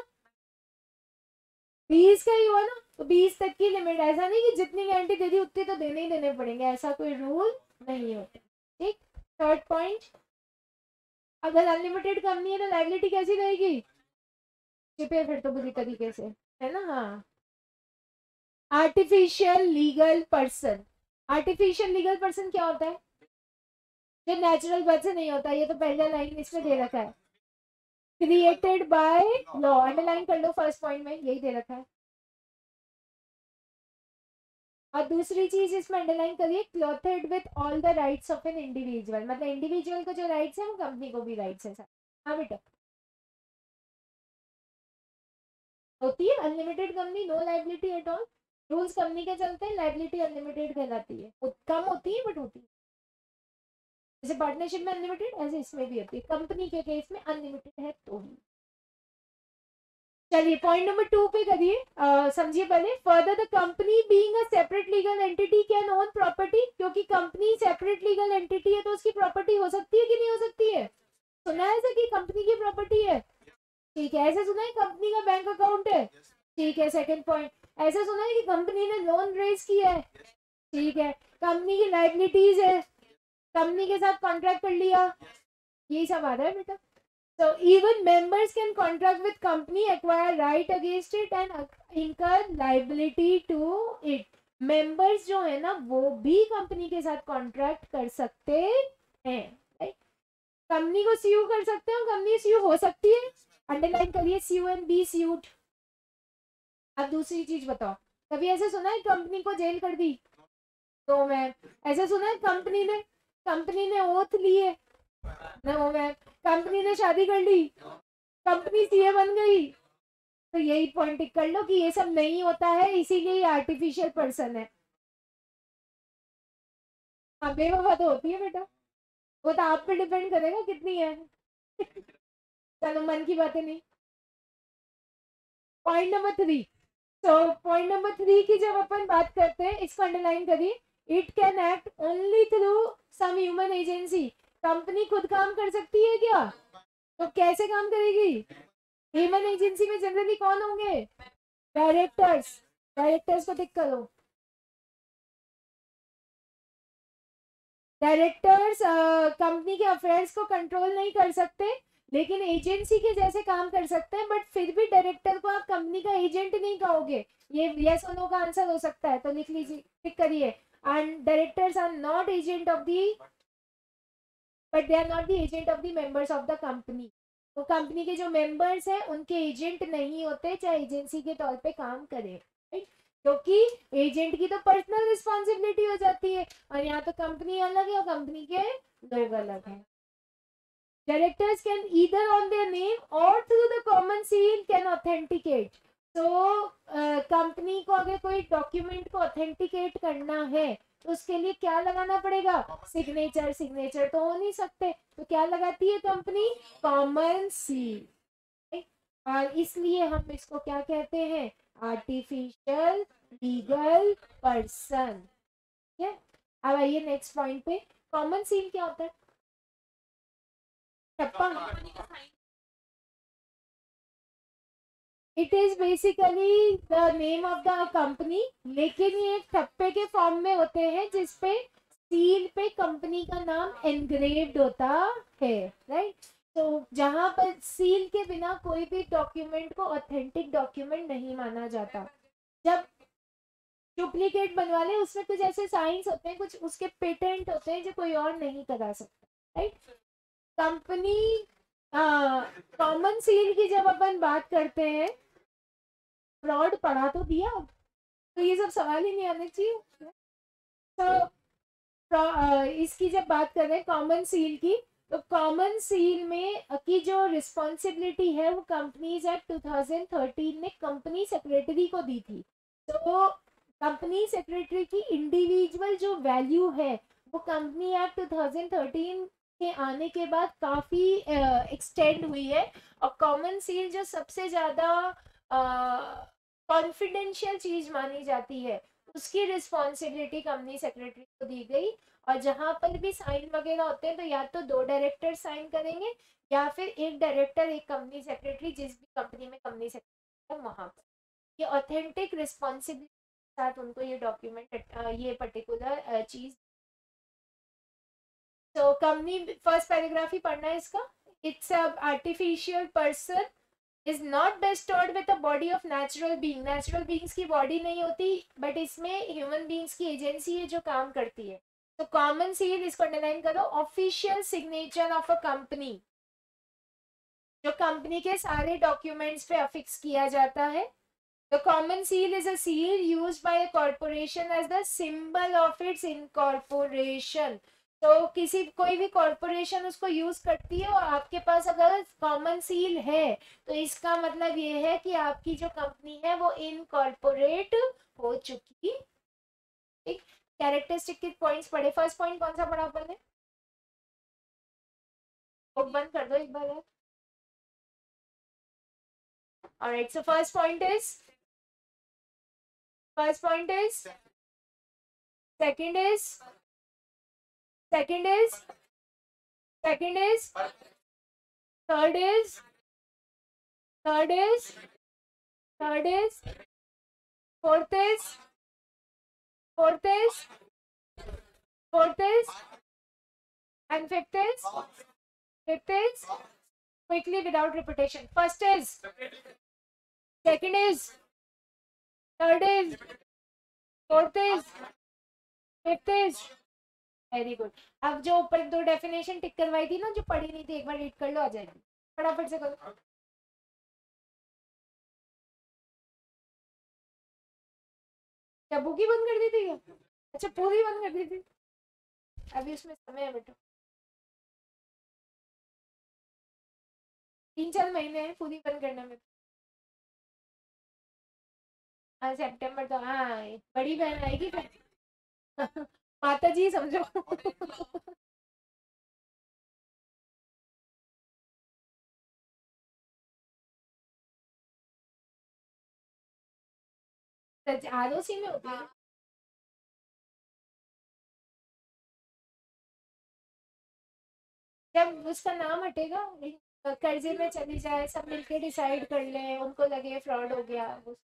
बीस का ही हुआ ना, तो बीस तक की लिमिट। ऐसा नहीं कि जितनी गारंटी दे दी उतनी तो देने ही देने पड़ेंगे, ऐसा कोई रूल नहीं होता। ठीक, थर्ड पॉइंट, अगर अनलिमिटेड कंपनी है तो लाइबिलिटी कैसी रहेगी? छिपे फिर तो बुरी तरीके से, है ना। हाँ, artificial legal person. Artificial legal person क्या होता है? जो नेचुरल बर्थ से नहीं होता, ये तो पहला लाइन इसमें दे रखा है, क्रिएटेड बाय लॉ। अंडरलाइन कर लो फर्स्ट पॉइंट में, यही दे रखा है। और दूसरी चीज इसमें अंडरलाइन करिए, clothed with all the rights of an individual, मतलब इंडिविजुअल को जो राइट्स है वो कंपनी को भी राइट्स है। हाँ बेटा, होती है unlimited company, no liability at all, rules company के चलते हैं, लाइबिलिटी अनलिमिटेड कहलाती है, कम होती है बट होती है। जैसे पार्टनरशिप में अनलिमिटेड, ऐसे इसमें भी होती है, कंपनी के केस में अनलिमिटेड है तो ही। चलिए पॉइंट नंबर टू पे करिए, समझिए पहले। Further, the company being a separate legal entity can own property, क्योंकि कंपनी सेपरेट लीगल एंटिटी है तो उसकी प्रॉपर्टी हो सकती है कि नहीं हो सकती है? सुना है ऐसा कि कंपनी की प्रॉपर्टी है? ठीक है। ऐसा सुना है कंपनी का बैंक अकाउंट है? ठीक है। सेकंड पॉइंट, ऐसा सुना है कि कंपनी ने लोन रेज किया है? ठीक है। कंपनी की लाइबिलिटीज है, कंपनी के साथ कॉन्ट्रैक्ट कर लिया, यही सब आ रहा है बेटा। So even members can contract with company, acquire right against it and incur liability to it. Members जो है ना वो भी कंपनी के साथ कॉन्ट्रैक्ट कर सकते हैं, राइट? कंपनी को सीयू कर सकते हैं, कंपनी सीयू हो सकती है, अंडरलाइन करिए, सीयू एंड बी सीयूड। अब दूसरी चीज बताओ, कभी ऐसे सुना है कंपनी को जेल कर दी? तो मैम, ऐसा सुना है कंपनी ने कंपनी ने ओथ लिए? No ma'am. कंपनी ने शादी कर ली, कंपनी सीए बन गई? तो यही पॉइंट टिक कर लो कि ये सब नहीं होता है, इसीलिए ये आर्टिफिशियल पर्सन है। हाँ, बेवफा तो होती है बेटा, वो तो आप पे डिपेंड करेगा कितनी है। चलो मन की बातें नहीं। पॉइंट नंबर थ्री, तो पॉइंट नंबर थ्री की जब अपन बात करते हैं, इसको अंडरलाइन करिए, it can act only through some human agency. Company खुद काम कर सकती है क्या? तो कैसे काम करेगी? ह्यूमन एजेंसी में जनरली कौन होंगे? डायरेक्टर्स। डायरेक्टर्स को टिक करो। डायरेक्टर्स कंपनी के अफेयर्स को कंट्रोल नहीं कर सकते, लेकिन एजेंसी के जैसे काम कर सकते हैं, बट फिर भी डायरेक्टर को आप कंपनी का एजेंट नहीं कहोगे। ये यस और नो का आंसर हो सकता है, तो लिख लीजिए, टिक करिए। And directors are not agent of the, but they are not the agent of the members of the company. तो कंपनी के जो मेंबर्स हैं उनके एजेंट नहीं होते, चाहे एजेंसी के तौर पे काम करे, राइट? क्योंकि एजेंट की तो पर्सनल रिस्पॉन्सिबिलिटी हो जाती है, और यहाँ तो कंपनी अलग है और कंपनी के लोग अलग हैं। Directors can either on their name or through the common seal can authenticate. तो कंपनी को अगर कोई डॉक्यूमेंट को ऑथेंटिकेट करना है तो उसके लिए क्या लगाना पड़ेगा? सिग्नेचर। सिग्नेचर तो हो नहीं सकते, तो क्या लगाती है कंपनी? Common seal. और इसलिए हम इसको क्या कहते हैं? Artificial legal person. ठीक है, अब आइए नेक्स्ट पॉइंट पे। कॉमन सील क्या होता है? ठप्पा। It is basically the name of the company, लेकिन ये ठप्पे के फॉर्म में होते हैं जिसपे सील पे कंपनी का नाम एनग्रेव्ड होता है, राइट? तो जहां पर सील के बिना कोई भी डॉक्यूमेंट को ऑथेंटिक डॉक्यूमेंट नहीं माना जाता। जब डुप्लीकेट बनवा ले उसमें कुछ ऐसे साइंस होते हैं, कुछ उसके पेटेंट होते हैं जो कोई और नहीं करा सकता, राइट? कंपनी कॉमन सील की जब अपन बात करते हैं, फ्रॉड पढ़ा तो दिया, तो ये सब सवाल ही नहीं आने चाहिए। तो इसकी जब बात कर रहे हैं कॉमन सील की, तो कॉमन सील में की जो रिस्पॉन्सिबिलिटी है वो companies act two thousand thirteen ने कंपनी सेक्रेटरी को दी थी। तो कंपनी सेक्रेटरी की इंडिविजुअल जो वैल्यू है वो company act two thousand thirteen के आने के बाद काफी एक्सटेंड हुई है। और कॉमन सील जो सबसे ज्यादा कॉन्फिडेंशियल चीज मानी जाती है उसकी रिस्पॉन्सिबिलिटी कंपनी सेक्रेटरी को दी गई। और जहां पर भी साइन वगैरह होते हैं तो या तो दो डायरेक्टर साइन करेंगे या फिर एक डायरेक्टर एक कंपनी सेक्रेटरी, जिस भी कंपनी में कंपनी सेक्रेटरी है वहां पर। ये ऑथेंटिक रिस्पॉन्सिबिलिटी के साथ उनको ये डॉक्यूमेंट, ये पर्टिकुलर चीज। तो कंपनी फर्स्ट पैराग्राफ ही पढ़ना है इसका। It's a artificial person is not bestowed with a body of natural being. natural beings की बॉडी नहीं होती, बट इसमें ह्यूमन बींग्स की एजेंसी है जो काम करती है। तो कॉमन सील, इसको अंडरलाइन करो, official signature of a company, जो कंपनी के सारे डॉक्यूमेंट्स पे अफिक्स किया जाता है। The common seal is a seal used by a corporation as the symbol of its incorporation. तो किसी कोई भी कॉरपोरेशन उसको यूज करती है, और आपके पास अगर कॉमन सील है तो इसका मतलब ये है कि आपकी जो कंपनी है वो इनकॉर्पोरेट हो चुकी। ठीक, कैरेक्टरिस्टिक के पॉइंट्स पढ़े। फर्स्ट पॉइंट कौन सा पढ़ा अपन ने? बुक बंद कर दो एक बार। Alright, so first point is first point is second is second is second is third is third is third is fourth is fourth is fourth is and fifth is fifth is quickly without repetition. First is, second is, third is, fourth is, fifth is। Very good. अब जो ऊपर दो definition टिक करवाई थी ना, जो पढ़ी नहीं थी, एक बार रीड कर लो, आ जाएगी। फटाफट से करो। क्या बुक ही बंद कर दी थी क्या? अच्छा, पूरी बंद कर दी थी। अभी उसमें समय है बेटा, तीन चार महीने हैं पूरी बंद करने में। हाँ सितंबर तो, हाँ बड़ी बहन आएगी फिर। माता जी समझो। आर ओ सी में होती है। जब उसका नाम हटेगा, कर्जे में चली जाए, सब मिलके डिसाइड कर लें, उनको लगे फ्रॉड हो गया।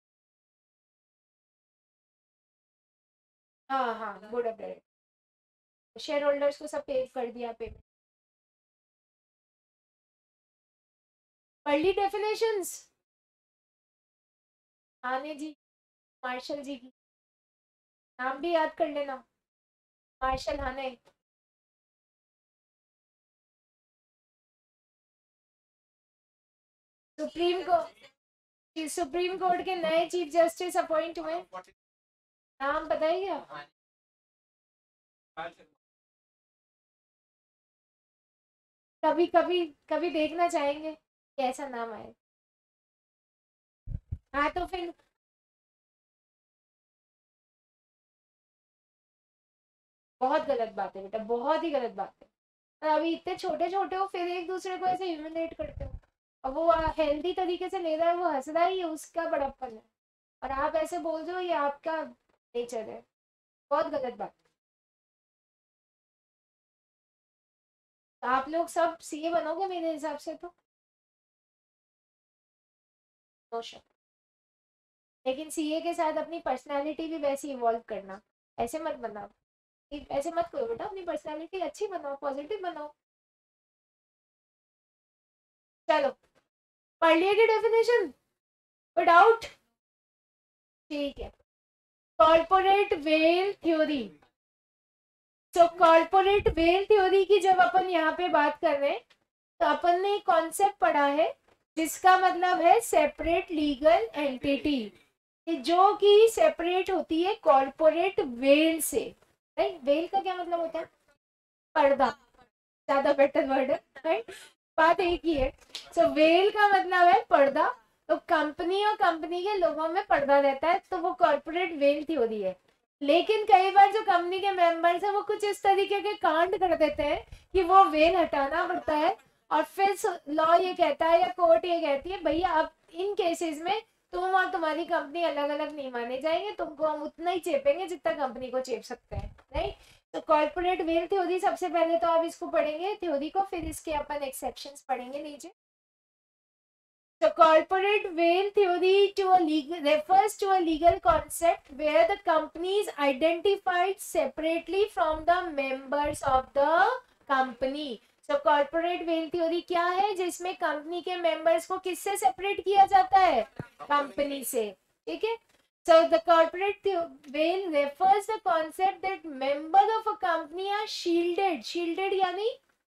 हाँ हाँ, गुड अपडेट, शेयर होल्डर्स को सब पे कर दिया पेमेंट। पढ़ ली डेफिनेशंस आने जी, मार्शल जी की, नाम भी याद कर लेना, मार्शल हाने। सुप्रीम कोर्ट, सुप्रीम कोर्ट के नए चीफ जस्टिस अपॉइंट हुए, नाम बताइए। कभी कभी कभी देखना चाहेंगे कैसा नाम आए। हाँ तो फिर बहुत गलत बात है बेटा, बहुत ही गलत बात है। और अभी इतने छोटे छोटे हो, फिर एक दूसरे को ऐसे ह्यूमिलेट करते हो। अब वो हेल्दी तरीके से ले रहा है, वो हंस रहा ही है, उसका बड़प्पन है। और आप ऐसे बोल रहे हो, ये आपका नेचर है, बहुत गलत बात। तो आप लोग सब सीए बनोगे मेरे हिसाब से तो, नो शक। लेकिन सीए के साथ अपनी पर्सनालिटी भी वैसी इवॉल्व करना, ऐसे मत बनाओ, ऐसे मत करो बेटा, अपनी पर्सनालिटी अच्छी बनाओ, पॉजिटिव बनाओ। चलो, पढ़ लिए की डेफिनेशन, कोई डाउट? ठीक है, कॉर्पोरेट वेल थ्योरी। तो कॉर्पोरेट वेल थ्योरी की जब अपन यहाँ पे बात कर रहे हैं, तो अपन ने कॉन्सेप्ट पढ़ा है जिसका मतलब है सेपरेट लीगल एंटिटी, जो कि सेपरेट होती है कॉर्पोरेट वेल से। राइट, वेल का क्या मतलब होता है? पर्दा, ज्यादा बेटर वर्ड है, राइट, बात एक ही है। सो वेल का मतलब है पर्दा, तो कंपनी और कंपनी के लोगों में पर्दा रहता है, तो वो कॉर्पोरेट वेल थ्योरी है। लेकिन कई बार जो कंपनी के मेंबर्स है वो कुछ इस तरीके के कांड कर देते हैं कि वो वेल हटाना पड़ता है, और फिर लॉ ये कहता है या कोर्ट ये कहती है भैया अब इन केसेस में तुम और तुम्हारी कंपनी अलग अलग नहीं माने जाएंगे, तुमको हम उतना ही चेपेंगे जितना कंपनी को चेप सकते हैं। राइट, तो कॉर्पोरेट वेल थ्योरी, सबसे पहले तो आप इसको पढ़ेंगे थ्योरी को, फिर इसके अपन एक्सेप्शंस पढ़ेंगे नीचे। The corporate veil theory to a legal refers to a legal concept where the company is identified separately from the members of the company. So corporate veil theory क्या है? जिसमें कंपनी के members को किससे separate किया जाता है? Company से, ठीक है? So the corporate veil refers the concept that members of a company are shielded. Shielded यानी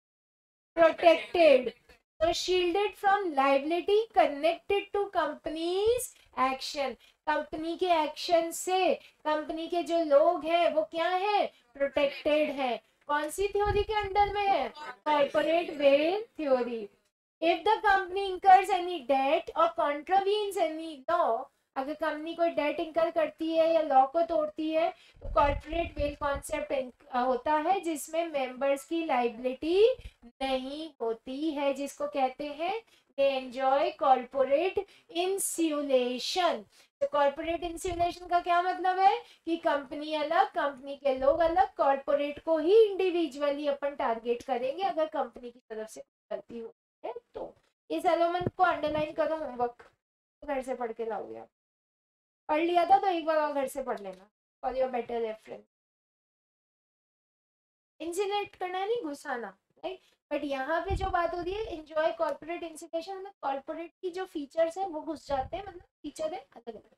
protected. So shielded from liability connected to company's action. Company के एक्शन से कंपनी के जो लोग हैं वो क्या है? प्रोटेक्टेड है। कौन सी थ्योरी के अंडर में है? Corporate veil theory. If the company incurs any debt और कॉन्ट्रावीन्स एनी लॉ, अगर कंपनी कोई डेट इंकर करती है या लॉ को तोड़ती है, तो कॉर्पोरेट वेल कॉन्सेप्ट होता है जिसमें मेंबर्स की लाइबिलिटी नहीं होती है, जिसको कहते हैं दे एंजॉय कॉर्पोरेट इंस्यूलेशन। तो कॉर्पोरेट इंस्यूलेशन का क्या मतलब है कि कंपनी अलग, कंपनी के लोग अलग, कॉर्पोरेट को ही इंडिविजुअली अपन टारगेट करेंगे अगर कंपनी की तरफ से गलती हो है तो। इस एलिमेंट को अंडरलाइन करो, होमवर्क घर से पढ़ के लाओगे आप। पढ़ लिया था तो एक बार और घर से पढ़ लेना फॉर योर बेटर रेफरेंस। इंसिलेट करना नहीं, घुसाना, राइट। बट यहाँ पे जो बात हो रही है एंजॉय कॉर्पोरेट इंसिलेशन में, कॉर्पोरेट की जो फीचर्स है वो घुस जाते हैं, मतलब फीचर है अलग अलग।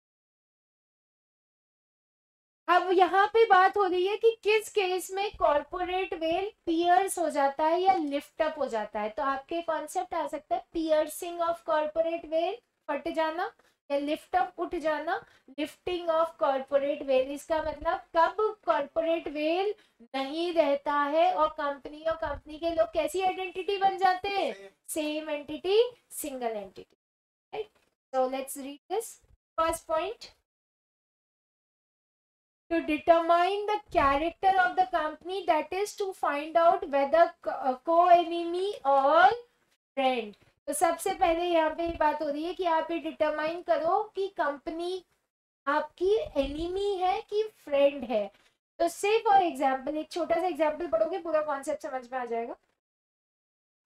अब यहाँ पे बात हो रही है कि किस केस में कॉर्पोरेट वेल पियर्स हो जाता है या लिफ्ट अप हो जाता है। तो आपके कॉन्सेप्ट आ सकता है पियर्सिंग ऑफ कॉर्पोरेट वेल, फट जाना, या लिफ्ट अप, उठ जाना, लिफ्टिंग ऑफ कॉर्पोरेट वेल। इसका मतलब कब कॉर्पोरेट वेल नहीं रहता है और कंपनी और कंपनी के लोग कैसी आइडेंटिटी बन जाते हैं? Same entity, single entity, right. So let's read this first point. To determine the character of the company, that is to find out whether co-enemy or friend। तो सबसे पहले यहाँ पे बात हो रही है कि आप ये डिटरमाइन करो कि कंपनी आपकी एनिमी है कि फ्रेंड है। तो से फॉर एग्जाम्पल एक छोटा सा एग्जाम्पल पढ़ोगे पूरा कॉन्सेप्ट समझ में आ जाएगा।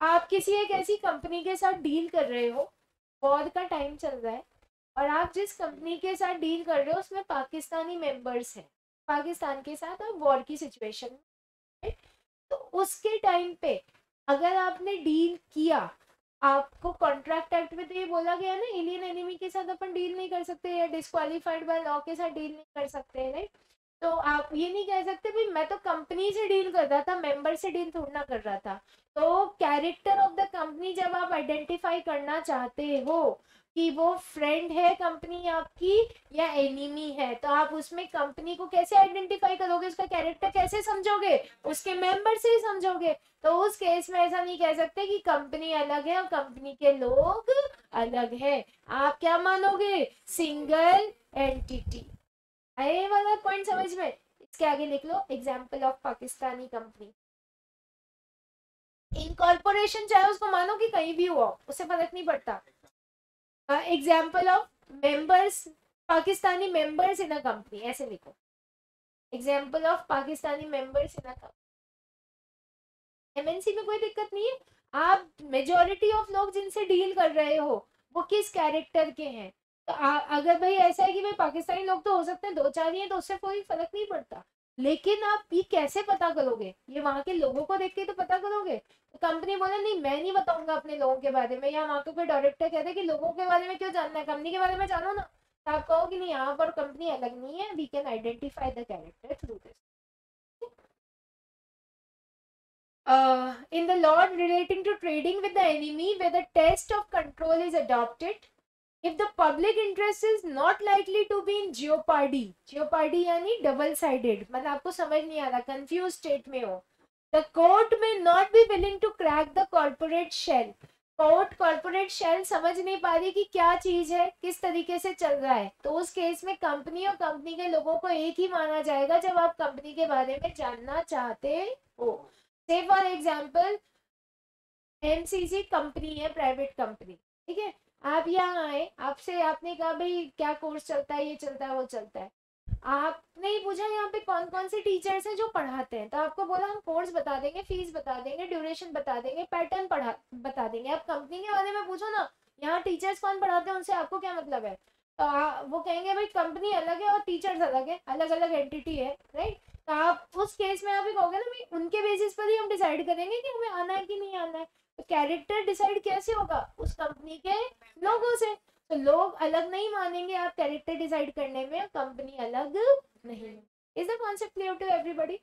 आप किसी एक ऐसी कंपनी के साथ डील कर रहे हो, वॉर का टाइम चल रहा है, और आप जिस कंपनी के साथ डील कर रहे हो उसमें पाकिस्तानी मेंबर्स हैं, पाकिस्तान के साथ और वॉर की सिचुएशन में, तो उसके टाइम पे अगर आपने डील किया, आपको कॉन्ट्रैक्ट एक्ट में तो ये बोला गया ना, एलियन एनिमी के साथ अपन डील नहीं कर सकते या डिस्क्वालीफाइड बाय लॉ के साथ डील नहीं कर सकते, राइट। तो आप ये नहीं कह सकते भाई मैं तो कंपनी से डील कर रहा था, मेंबर से डील थोड़ा ना कर रहा था। तो कैरेक्टर ऑफ द कंपनी जब आप आइडेंटिफाई करना चाहते हो कि वो फ्रेंड है कंपनी आपकी या एनिमी है, तो आप उसमें कंपनी को कैसे आइडेंटिफाई करोगे, उसका कैरेक्टर कैसे समझोगे, उसके मेंबर से ही समझोगे। तो उस केस में ऐसा नहीं कह सकते कि कंपनी अलग है और कंपनी के लोग अलग है। आप क्या मानोगे, सिंगल एंटिटी। आए वाला पॉइंट समझ में। इसके आगे लिख लो example of Pakistani company. Incorporation चाहे उसको मानो कि कहीं भी हुआ, उससे फर्क नहीं पड़ता। Example of members, Pakistani members in a company, ऐसे लिखो। Example of Pakistani members in a company. MNC में कोई दिक्कत नहीं है, आप मेजोरिटी ऑफ लोग जिनसे डील कर रहे हो वो किस कैरेक्टर के हैं। तो आ, अगर भाई ऐसा है कि भाई पाकिस्तानी लोग तो हो सकते हैं दो चार ही हैं, तो उससे कोई फर्क नहीं पड़ता। लेकिन आप ये कैसे पता करोगे, ये वहां के लोगों को देख के तो पता करोगे। तो कंपनी बोले नहीं मैं नहीं बताऊंगा अपने लोगों के बारे में, या वहां का कोई डायरेक्टर कहते हैं कि लोगों के बारे में क्यों जानना है, कंपनी के बारे में जानो ना। तो आप कहो कि नहीं यहाँ पर कंपनी अलग नहीं है, we can identify the character through this. Uh, in the law relating to trading with the enemy, where the test of control is adopted, if the public interest is not likely to be in jeopardy, jeopardy यानी double sided, मतलब आपको समझ नहीं आ रहा, confused state में हो, the court may not be willing to crack the corporate shell. Court corporate shell समझ नहीं पा रही कि क्या चीज है, किस तरीके से चल रहा है, तो उस केस में कंपनी और कंपनी के लोगों को एक ही माना जाएगा जब आप कंपनी के बारे में जानना चाहते हो। से फॉर एग्जाम्पल एमसीसी कंपनी है, प्राइवेट कंपनी, ठीक है। आप यहाँ आए, आपसे आपने कहा भाई क्या कोर्स चलता है, ये चलता है वो चलता है। आपने ही पूछा यहाँ पे कौन कौन से टीचर्स हैं जो पढ़ाते हैं, तो आपको बोला हम कोर्स बता देंगे, फीस बता देंगे, ड्यूरेशन बता देंगे, पैटर्न पढ़ा बता देंगे। आप कंपनी के बारे में पूछो ना, यहाँ टीचर्स कौन पढ़ाते हैं उनसे आपको क्या मतलब है। तो आ, वो कहेंगे भाई कंपनी अलग है और टीचर्स अलग है, अलग अलग एंटिटी है, राइट। तो आप उस केस में आप ही कहोगे ना भाई उनके बेसिस पर ही हम डिसाइड करेंगे कि हमें आना है कि नहीं आना है। तो कैरेक्टर डिसाइड कैसे होगा, उस कंपनी के लोगों से। तो लोग अलग नहीं मानेंगे आप कैरेक्टर डिसाइड करने में, कंपनी अलग नहीं। Is the concept clear to everybody?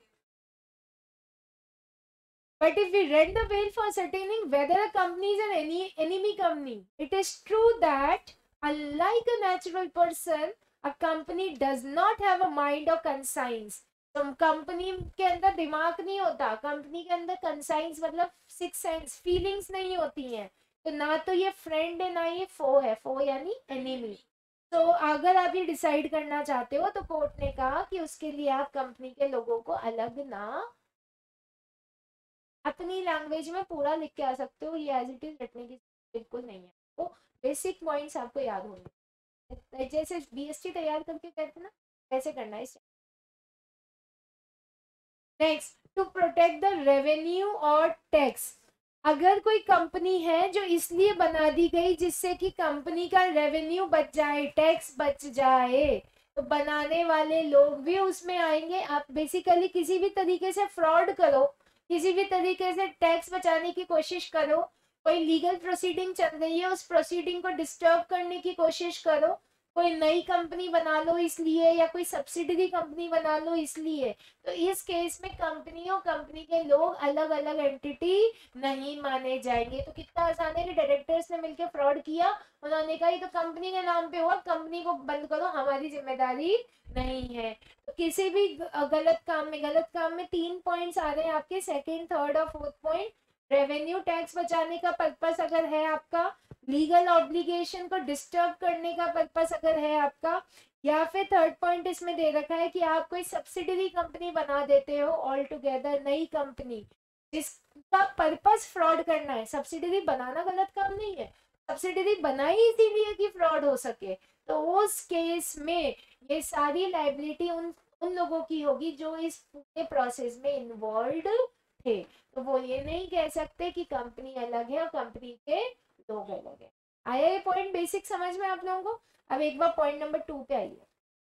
But if we read the veil for ascertaining whether a company is an any, enemy company, it is true that unlike a natural person, a company does not have a mind or conscience. तो company के अंदर दिमाग नहीं होता, company के अंदर conscience मतलब six sense, feelings नहीं होती हैं। तो ना तो ये फ्रेंड है ना ये फो है, फो यानी एनिमी। तो अगर आप ये डिसाइड करना चाहते हो तो कोर्ट ने कहा कि उसके लिए आप कंपनी के लोगों को अलग ना, अपनी लैंग्वेज में पूरा लिख के आ सकते हो, ये एज इट इज रटने की बिल्कुल नहीं है। तो बेसिक पॉइंट्स आपको याद होंगे, जैसे बीएसटी तैयार करके कहते ना वैसे करना है। Next, to protect the revenue और टैक्स। अगर कोई कंपनी है जो इसलिए बना दी गई जिससे कि कंपनी का रेवेन्यू बच जाए, टैक्स बच जाए, तो बनाने वाले लोग भी उसमें आएंगे। आप बेसिकली किसी भी तरीके से फ्रॉड करो, किसी भी तरीके से टैक्स बचाने की कोशिश करो, कोई लीगल प्रोसीडिंग चल रही है उस प्रोसीडिंग को डिस्टर्ब करने की कोशिश करो, कोई नई कंपनी बना लो इसलिए, या कोई सब्सिडरी कंपनी बना लो इसलिए, तो इस केस में कंपनी और कंपनी के लोग अलग अलग एंटिटी नहीं माने जाएंगे। तो कितना आसान है कि डायरेक्टर्स ने मिलकर फ्रॉड किया, उन्होंने कहा ये तो कंपनी के नाम पे हुआ, कंपनी को बंद करो, हमारी जिम्मेदारी नहीं है। तो किसी भी गलत काम में, गलत काम में तीन पॉइंट्स आ रहे हैं आपके, सेकेंड थर्ड और फोर्थ पॉइंट। रेवेन्यू टैक्स बचाने का पर्पस अगर है आपका, लीगल ऑब्लिगेशन को डिस्टर्ब करने का पर्पस अगर है आपका, या फिर थर्ड पॉइंट इसमें दे रखा है कि आप कोई सब्सिडरी कंपनी बना देते हो ऑल टुगेदर, नई कंपनी जिसका पर्पस फ्रॉड करना है। सब्सिडरी बनाना गलत काम नहीं है, सब्सिडरी बनाई इसीलिए कि फ्रॉड हो सके। तो उस केस में ये सारी लाइबिलिटी उन उन लोगों की होगी जो इस पूरे प्रोसेस में इन्वॉल्व थे, तो वो ये नहीं कह सकते कि कंपनी अलग है और कंपनी के लोग अलग है। आया ये पॉइंट बेसिक समझ में आप लोगों को? अब एक बार पॉइंट नंबर टू पे आइए।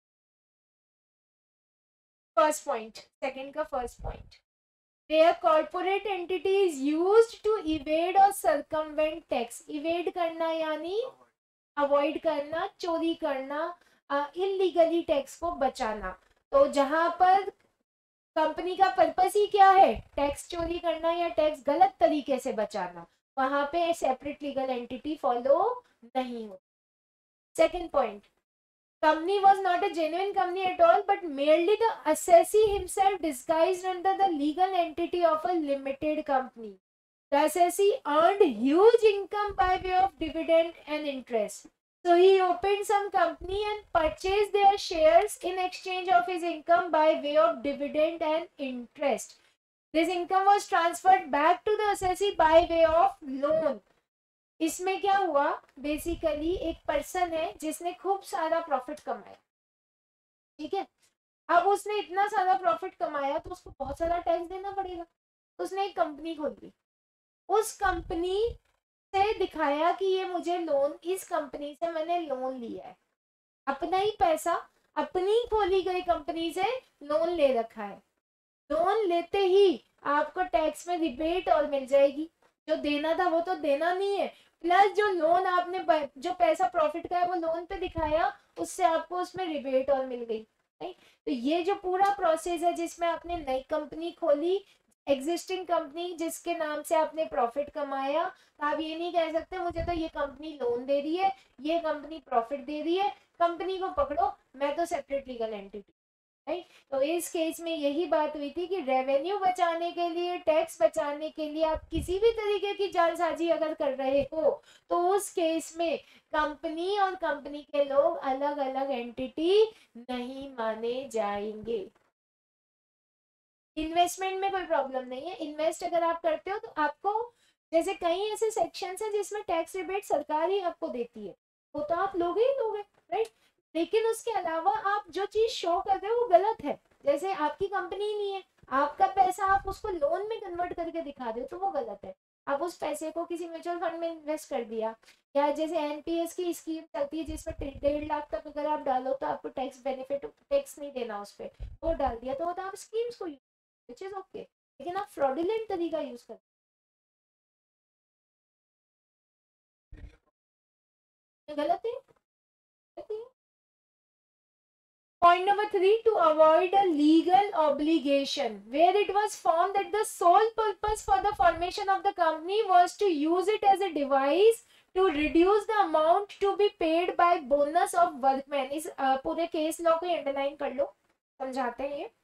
फर्स्ट पॉइंट, सेकंड का first point, where corporate entity is used to evade or circumvent tax। evade करना यानी अवॉइड करना, चोरी करना, इलीगली टैक्स को बचाना। तो जहां पर कंपनी का पर्पस ही क्या है, टैक्स चोरी करना या टैक्स गलत तरीके से बचाना, वहां पे सेपरेट लीगल एंटिटी फॉलो नहीं होती। Second point, company was not a genuine company at all, but merely the assessee himself disguised under the legal entity of a limited company. The assessee earned huge income by way of dividend and interest. So he opened some company and purchased their shares in exchange of his income by way of dividend and interest. This income was transferred back to the assessee by way of loan. इसमें क्या हुआ, basically एक person है जिसने खूब सारा profit कमाया, ठीक है। अब उसने इतना सारा प्रॉफिट कमाया तो उसको बहुत सारा टैक्स देना पड़ेगा, उसने एक कंपनी खोल ली, उस कंपनी से दिखाया कि ये मुझे लोन, इस कंपनी से मैंने लोन लिया है, अपना ही पैसा अपनी खोली गई कंपनी से लोन ले रखा है। लोन लेते ही आपको टैक्स में रिबेट और मिल जाएगी, जो देना था वो तो देना नहीं है, प्लस जो लोन आपने जो पैसा प्रॉफिट का है वो लोन पे दिखाया, उससे आपको उसमें रिबेट और मिल गई, नहीं? तो ये जो पूरा प्रोसेस है जिसमें आपने नई कंपनी खोली, एग्जिस्टिंग कंपनी जिसके नाम से आपने प्रॉफिट कमाया, तो आप ये नहीं कह सकते मुझे तो ये कंपनी लोन दे रही है, ये कंपनी प्रॉफिट दे रही है, कंपनी को पकड़ो, मैं तो सेपरेट लीगल एंटिटी। राइट, तो इस केस में यही बात हुई थी कि रेवेन्यू बचाने के लिए, टैक्स बचाने के लिए आप किसी भी तरीके की जालसाजी अगर कर रहे हो तो उस केस में कंपनी और कंपनी के लोग अलग अलग एंटिटी नहीं माने जाएंगे। इन्वेस्टमेंट में कोई प्रॉब्लम नहीं है, इन्वेस्ट अगर आप करते हो तो आपको, जैसे कई ऐसे सेक्शंस हैं जिसमें टैक्स रिबेट सरकार ही आपको देती है, वो तो आप लोगे ही लोगे, राइट। लेकिन उसके अलावा आप जो चीज शो कर रहे हो वो गलत है, जैसे आपकी कंपनी ही नहीं है, आपका पैसा आप उसको लोन में कन्वर्ट करके दिखा दो तो वो गलत है। आप उस पैसे को किसी म्यूचुअल फंड में इन्वेस्ट कर दिया, या जैसे एनपीएस की स्कीम चलती है जिसमें डेढ़ लाख तक अगर आप डालो तो आपको टैक्स बेनिफिट, टैक्स नहीं देना उस पर, वो डाल दिया तो, तो आप स्कीम्स को यूज, विच इज ओके, लेकिन आप फ्रॉडुलेंट तरीका यूज कर, गलत है, गलत है। Point number three, to avoid a legal obligation where it was found that the sole purpose for the formation of the company was to use it as a device to reduce the amount to be paid by bonus of workmen। इस uh, पूरे case law को underline कर लो, समझाते हैं। ये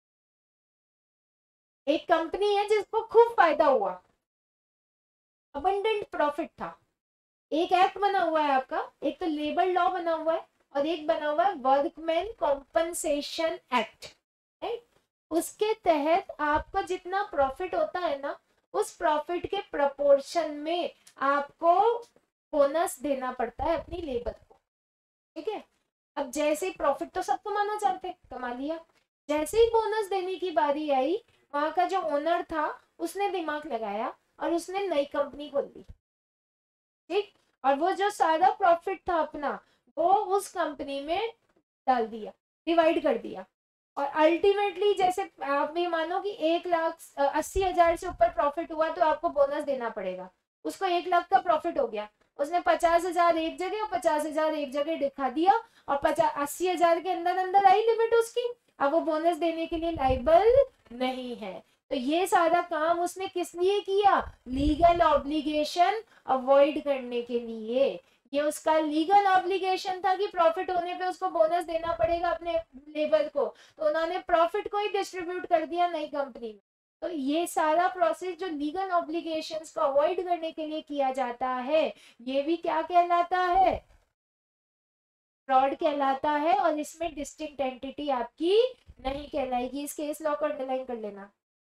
एक company है जिसको खूब फायदा हुआ, अबंडेंट प्रॉफिट था, एक एक्ट बना हुआ है आपका, एक तो लेबर लॉ बना हुआ है और एक बना हुआ है वर्कमैन कॉम्पनसेशन एक्ट, राइट। उसके तहत आपको जितना प्रॉफिट होता है ना, उस प्रॉफिट के प्रपोर्शन में आपको बोनस देना पड़ता है अपनी लेबर को, ठीक है। अब जैसे ही प्रॉफिट तो सब कमाना चाहते, कमा लिया, जैसे ही बोनस देने की बारी आई, वहां का जो ओनर था उसने दिमाग लगाया और उसने नई कंपनी खोल ली, ठीक, और वो जो सारा प्रॉफिट था अपना वो उस कंपनी में डाल दिया, डिवाइड कर दिया, और अल्टीमेटली जैसे आप भी मानो कि एक लाख अस्सी हजार से ऊपर प्रॉफिट हुआ तो आपको बोनस देना पड़ेगा, उसको एक लाख का प्रॉफिट हो गया, उसने पचास हजार एक जगह और पचास हजार एक जगह दिखा दिया, और पचास अस्सी हजार के अंदर अंदर आई लिमिट उसकी, अब वो बोनस देने के लिए लाइबल नहीं है। तो ये सारा काम उसने किस लिए किया, लीगल ऑब्लिगेशन अवॉइड करने के लिए। ये उसका लीगल ऑब्लिगेशन था कि प्रॉफिट होने पे उसको बोनस देना पड़ेगा अपने लेबर को, तो उन्होंने प्रॉफिट को ही डिस्ट्रीब्यूट कर दिया नई कंपनी में। तो ये सारा प्रोसेस जो लीगल ऑब्लिगेशंस को अवॉइड करने के लिए किया जाता है, ये भी क्या कहलाता है, फ्रॉड कहलाता है, और इसमें डिस्टिंक्ट एंटिटी आपकी नहीं कहलाएगी। इस केस लॉ को अंडरलाइन कर लेना।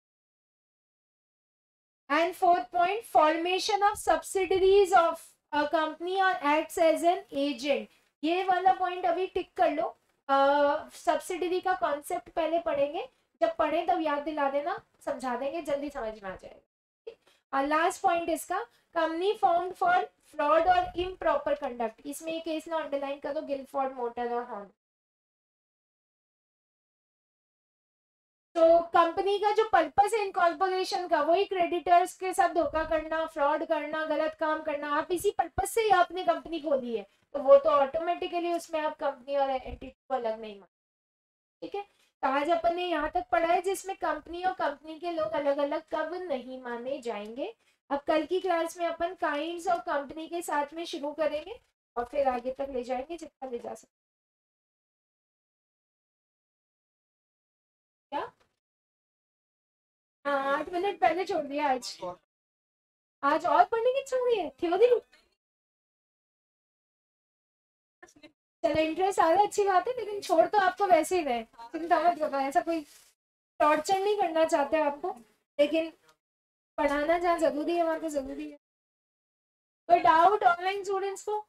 And fourth point, formation of subsidiaries of a company और एक्ट्स एज एन एजेंट। ये वाला पॉइंट अभी टिक कर लो, सब्सिडरी uh, का कॉन्सेप्ट पहले पढ़ेंगे, जब पढ़े तब याद दिला देना, समझा देंगे, जल्दी समझ में आ जाएगा। लास्ट पॉइंट इसका, कंपनी फॉर्म फॉर फ्रॉड और इम्प्रॉपर कंडक्ट, इसमें ये केस ना अंडरलाइन कर दो, गिलफोर्ड मोटर और हॉर्न। तो कंपनी का जो पर्पस है इनकॉर्पोरेशन का, वही क्रेडिटर्स के साथ धोखा करना, फ्रॉड करना, गलत काम करना, आप इसी पर्पस से ही आपने कंपनी खोली है, तो वो तो ऑटोमेटिकली उसमें आप कंपनी और एंटिटी को अलग नहीं मान, ठीक है। तो आज अपन ने यहाँ तक पढ़ा है जिसमें कंपनी और कंपनी के लोग अलग अलग कब नहीं माने जाएंगे। अब कल की क्लास में अपन काइंड्स ऑफ कंपनी के साथ में शुरू करेंगे और फिर आगे तक ले जाएंगे जितना ले जा सकते। क्या? हाँ, आठ मिनट पहले छोड़ दिया आज। आज और पढ़ने की छोड़ दी है थ्योरी। चलो इंटरेस्ट आ रहा है, अच्छी बात है, लेकिन छोड़ तो आपको वैसे ही रहे, चिंता मत करो, ऐसा कोई टॉर्चर नहीं करना चाहते आपको, लेकिन पढ़ाना जहाँ जरूरी है वहाँ तो जरूरी है। कोई डाउट ऑनलाइन स्टूडेंट्स को?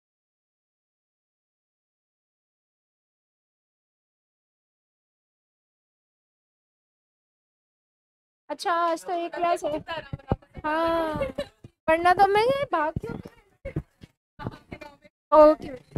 अच्छा आज तो एक क्लास है। हाँ, वरना तो मैं भाग क्यों। ओके।